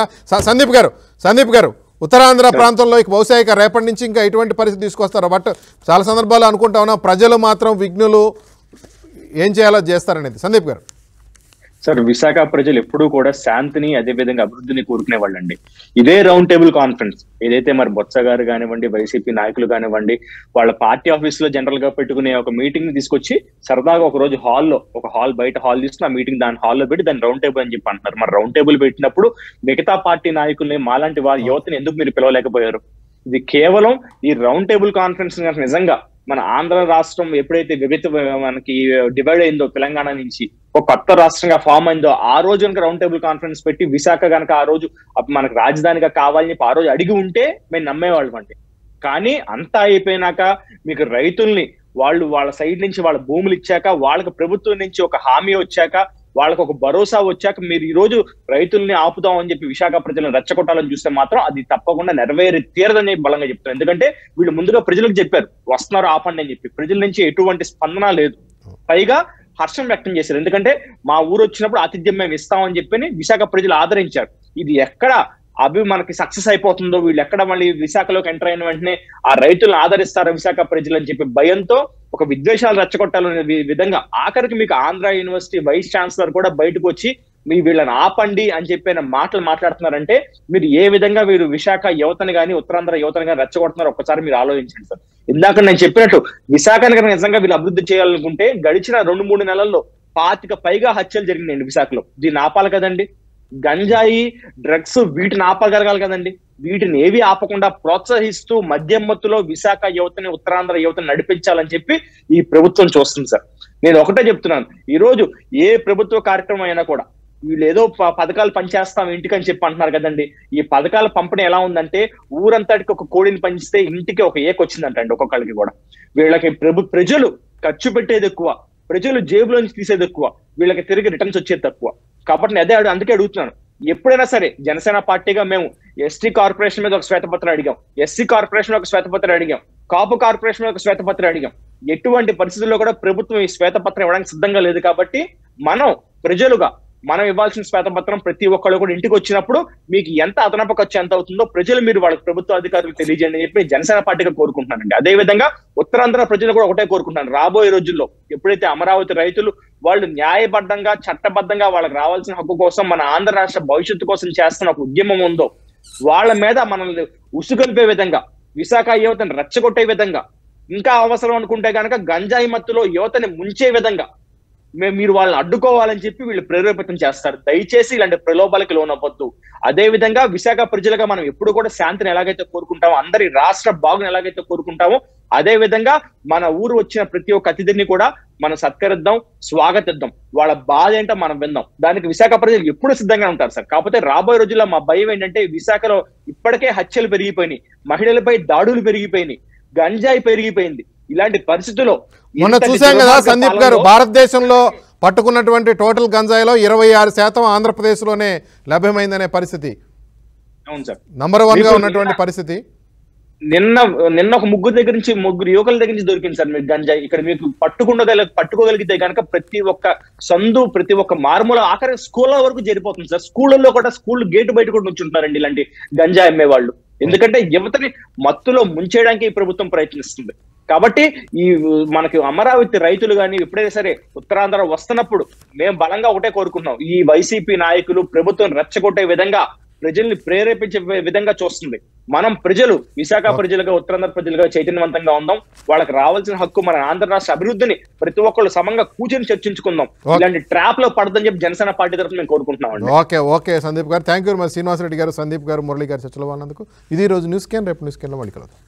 సందీప్ గారు ఉత్తరాంధ్ర ప్రాంతంలో బహుశా ఇక రేపటి నుంచి ఇంకా ఇటువంటి పరిస్థితి తీసుకొస్తారు. బట్ చాలా సందర్భాల్లో అనుకుంటా ఉన్నాం ప్రజలు మాత్రం విఘ్నులు, ఏం చేయాలో చేస్తారనేది. సందీప్ గారు. సార్, విశాఖ ప్రజలు ఎప్పుడూ కూడా శాంతిని, అదేవిధంగా అభివృద్ధిని కోరుకునే వాళ్ళండి. ఇదే రౌండ్ టేబుల్ కాన్ఫరెన్స్ ఏదైతే మరి బొత్స గారు కానివ్వండి, వైసీపీ నాయకులు కానివ్వండి, వాళ్ళ పార్టీ ఆఫీస్ లో జనరల్ గా పెట్టుకునే ఒక మీటింగ్ ని తీసుకొచ్చి సరదాగా ఒక రోజు హాల్లో, ఒక హాల్ బయట హాల్ తీసుకుని ఆ మీటింగ్ దాని హాల్లో పెట్టి దాన్ని రౌండ్ టేబుల్ అని చెప్పి అంటున్నారు. మరి రౌండ్ టేబుల్ పెట్టినప్పుడు మిగతా పార్టీ నాయకుల్ని, మాలాంటి వారి యువతని ఎందుకు మీరు పిలవలేకపోయారు? ఇది కేవలం ఈ రౌండ్ టేబుల్ కాన్ఫరెన్స్ నిజంగా మన ఆంధ్ర రాష్ట్రం ఎప్పుడైతే మనకి డివైడ్ అయిందో తెలంగాణ నుంచి ఒక కొత్త రాష్ట్రంగా ఫామ్ అయిందో ఆ రోజు కనుక రౌండ్ టేబుల్ కాన్ఫరెన్స్ పెట్టి విశాఖ కనుక ఆ రోజు మనకు రాజధానిగా కావాలని చెప్పి ఆ రోజు అడిగి ఉంటే మేము నమ్మేవాళ్ళం అండి. కానీ అంతా అయిపోయినాక మీకు రైతుల్ని వాళ్ళ సైడ్ నుంచి వాళ్ళ భూములు ఇచ్చాక, వాళ్ళకి ప్రభుత్వం నుంచి ఒక హామీ వచ్చాక, వాళ్ళకు ఒక భరోసా వచ్చాక మీరు ఈ రోజు రైతుల్ని ఆపుదాం అని చెప్పి విశాఖ ప్రజలను రెచ్చగొట్టాలని చూస్తే మాత్రం అది తప్పకుండా నెరవేరి తీరదని బలంగా చెప్తారు. ఎందుకంటే వీళ్ళు ముందుగా ప్రజలకు చెప్పారు వస్తున్నారు ఆపండి అని చెప్పి, ప్రజల నుంచి ఎటువంటి స్పందన లేదు, పైగా హర్షం వ్యక్తం చేశారు. ఎందుకంటే మా ఊరు వచ్చినప్పుడు ఆతిథ్యం మేము ఇస్తామని చెప్పి విశాఖ ప్రజలు ఆదరించారు. ఇది ఎక్కడ మనకి సక్సెస్ అయిపోతుందో, వీళ్ళు ఎక్కడ మళ్ళీ విశాఖలోకి ఎంటర్ అయిన వెంటనే ఆ రైతులను ఆదరిస్తారో విశాఖ ప్రజలు అని చెప్పి భయంతో ఒక విద్వేషాలు రెచ్చగొట్టాలనే విధంగా ఆఖరికి మీకు ఆంధ్ర యూనివర్సిటీ వైస్ ఛాన్సలర్ కూడా బయటకు వచ్చి మీ వీళ్ళని ఆపండి అని చెప్పిన మాటలు మాట్లాడుతున్నారంటే మీరు ఏ విధంగా మీరు విశాఖ యువతని కానీ ఉత్తరాంధ్ర యువతని కానీ రెచ్చగొడుతున్నారు ఒక్కసారి మీరు ఆలోచించండి సార్. ఇందాక నేను చెప్పినట్టు విశాఖని కనుక నిజంగా వీళ్ళు అభివృద్ధి చేయాలనుకుంటే గడిచిన 2-3 నెలల్లో 25 పైగా హత్యలు జరిగినాయండి విశాఖలో. దీన్ని ఆపాలి కదండి. గంజాయి, డ్రగ్స్ వీటిని ఆపగలగాలి కదండి. వీటిని ఏవి ఆపకుండా ప్రోత్సహిస్తూ మద్యం మత్తులో విశాఖ యువతని ఉత్తరాంధ్ర యువతని నడిపించాలని చెప్పి ఈ ప్రభుత్వం చూస్తుంది సార్. నేను ఒకటే చెప్తున్నాను, ఈ రోజు ఏ ప్రభుత్వ కార్యక్రమం అయినా కూడా వీళ్ళు ఏదో పథకాలు పనిచేస్తాం ఇంటికని చెప్పి అంటున్నారు కదండి. ఈ పథకాల పంపిణీ ఎలా ఉందంటే ఊరంతటికి ఒక కోడిని పంచితే ఇంటికి ఒక ఏక్ వచ్చిందంటండి ఒక్కొక్కరికి కూడా. వీళ్ళకి ప్రజలు ఖర్చు పెట్టేది ఎక్కువ, ప్రజలు జేబులోంచి తీసేది ఎక్కువ, వీళ్ళకి తిరిగి రిటర్న్స్ వచ్చేది తక్కువ. కాబట్టి నేను అందుకే అడుగుతున్నాను, ఎప్పుడైనా సరే జనసేన పార్టీగా మేము ఎస్టీ కార్పొరేషన్ మీద ఒక శ్వేతపత్రం అడిగాం, ఎస్సీ కార్పొరేషన్ ఒక శ్వేతపత్రం అడిగాం, కాపు కార్పొరేషన్ మీద ఒక శ్వేతపత్రం అడిగాం. ఎటువంటి పరిస్థితుల్లో కూడా ప్రభుత్వం ఈ శ్వేతపత్రం ఇవ్వడానికి సిద్ధంగా లేదు. కాబట్టి ప్రజలుగా మనం ఇవ్వాల్సిన శ్వేతపత్రం ప్రతి ఒక్కళ్ళు కూడా ఇంటికి వచ్చినప్పుడు మీకు ఎంత అదనపు ఖర్చు ఎంత అవుతుందో ప్రజలు మీరు వాళ్ళకి ప్రభుత్వ అధికారులకు తెలియజేయండి అని చెప్పి జనసేన పార్టీగా కోరుకుంటున్నానండి. అదేవిధంగా ఉత్తరాంధ్ర ప్రజలు కూడా ఒకటే కోరుకుంటున్నాను, రాబోయే రోజుల్లో ఎప్పుడైతే అమరావతి రైతులు వాళ్ళు న్యాయబద్ధంగా చట్టబద్ధంగా వాళ్ళకి రావాల్సిన హక్కు కోసం మన ఆంధ్ర రాష్ట్ర భవిష్యత్తు కోసం చేస్తున్న ఒక ఉద్యమం ఉందో వాళ్ళ మీద మనల్ని ఉసుగొల్పే విధంగా, విశాఖ యువతని రెచ్చగొట్టే విధంగా, ఇంకా అవసరం అనుకుంటే కనుక గంజాయి మత్తులో యువతని ముంచే విధంగా మీరు వాళ్ళని అడ్డుకోవాలని చెప్పి వీళ్ళు ప్రేరేపితం చేస్తారు. దయచేసి ఇలాంటి ప్రలోభాలకి లోనవ్వద్దు. అదే విధంగా విశాఖ ప్రజలుగా మనం ఎప్పుడు కూడా శాంతిని ఎలాగైతే కోరుకుంటామో, అందరి రాష్ట్ర బాగుని ఎలాగైతే కోరుకుంటామో అదే విధంగా మన ఊరు వచ్చిన ప్రతి ఒక్క అతిథిని కూడా మనం సత్కరిద్దాం, స్వాగతిద్దాం, వాళ్ళ బాధ ఏంటో మనం విందాం. దానికి విశాఖ ప్రజలు ఎప్పుడు సిద్ధంగా ఉంటారు సార్. కాకపోతే రాబోయే రోజుల్లో మా భయం ఏంటంటే విశాఖలో ఇప్పటికే హత్యలు పెరిగిపోయినాయి, మహిళలపై దాడులు పెరిగిపోయినాయి, గంజాయి పెరిగిపోయింది. ఇలాంటి పరిస్థితుల్లో మొన్న చూసాం కదా సందీప్ గారు, భారతదేశంలో పట్టుకున్నటువంటి టోటల్ గంజాయిలో 26% ఆంధ్రప్రదేశ్లోనే లభ్యమైందనే పరిస్థితి. అవును సార్, నంబర్ 1 గా ఉన్నటువంటి పరిస్థితి. నిన్న ఒక ముగ్గురు యువకుల దగ్గర నుంచి దొరికింది సార్ మీకు గంజాయి. ఇక్కడ మీకు పట్టుకోగలిగితే కనుక ప్రతి ఒక్క సందు, ప్రతి ఒక్క మారుమూల, ఆఖరి స్కూళ్ళ వరకు జరిపోతుంది సార్. స్కూళ్ళల్లో కూడా, స్కూల్ గేటు బయట కూడా నుంచుంటున్నారండి ఇలాంటి గంజాయి అమ్మే వాళ్ళు. ఎందుకంటే యువతని మత్తులో ముంచేయడానికి ఈ ప్రభుత్వం ప్రయత్నిస్తుంది. కాబట్టి ఈ మనకి అమరావతి రైతులు కానీ ఎప్పుడైనా సరే ఉత్తరాంధ్ర వస్తున్నప్పుడు మేము బలంగా ఒకటే కోరుకుంటున్నాం, ఈ వైసీపీ నాయకులు ప్రభుత్వం రెచ్చగొట్టే విధంగా, ప్రజల్ని ప్రేరేపించే విధంగా చూస్తుంది. మనం ప్రజలు, విశాఖ ప్రజలుగా, ఉత్తరాంధ్ర ప్రజలుగా చైతన్యవంతంగా ఉందాం. వాళ్ళకి రావాల్సిన హక్కు, మన ఆంధ్ర రాష్ట్ర అభివృద్ధిని ప్రతి ఒక్కళ్ళు సమంగా కూర్చొని చర్చించుకుందాం. ఇలాంటి ట్రాప్ లో పడదని చెప్పి జనసేన పార్టీ తరఫున మేము కోరుకుంటున్నాం. ఓకే సందీప్ గారు, థ్యాంక్ యూ. శ్రీనివాసరెడ్డి గారు, సందీప్ గారు, మురళి గారు చర్చలో ఉన్నందుకు. ఇది రోజు న్యూస్ క్యాన్. రేపు న్యూస్ క్యాన్ లో మళ్ళీ కలుద్దాం.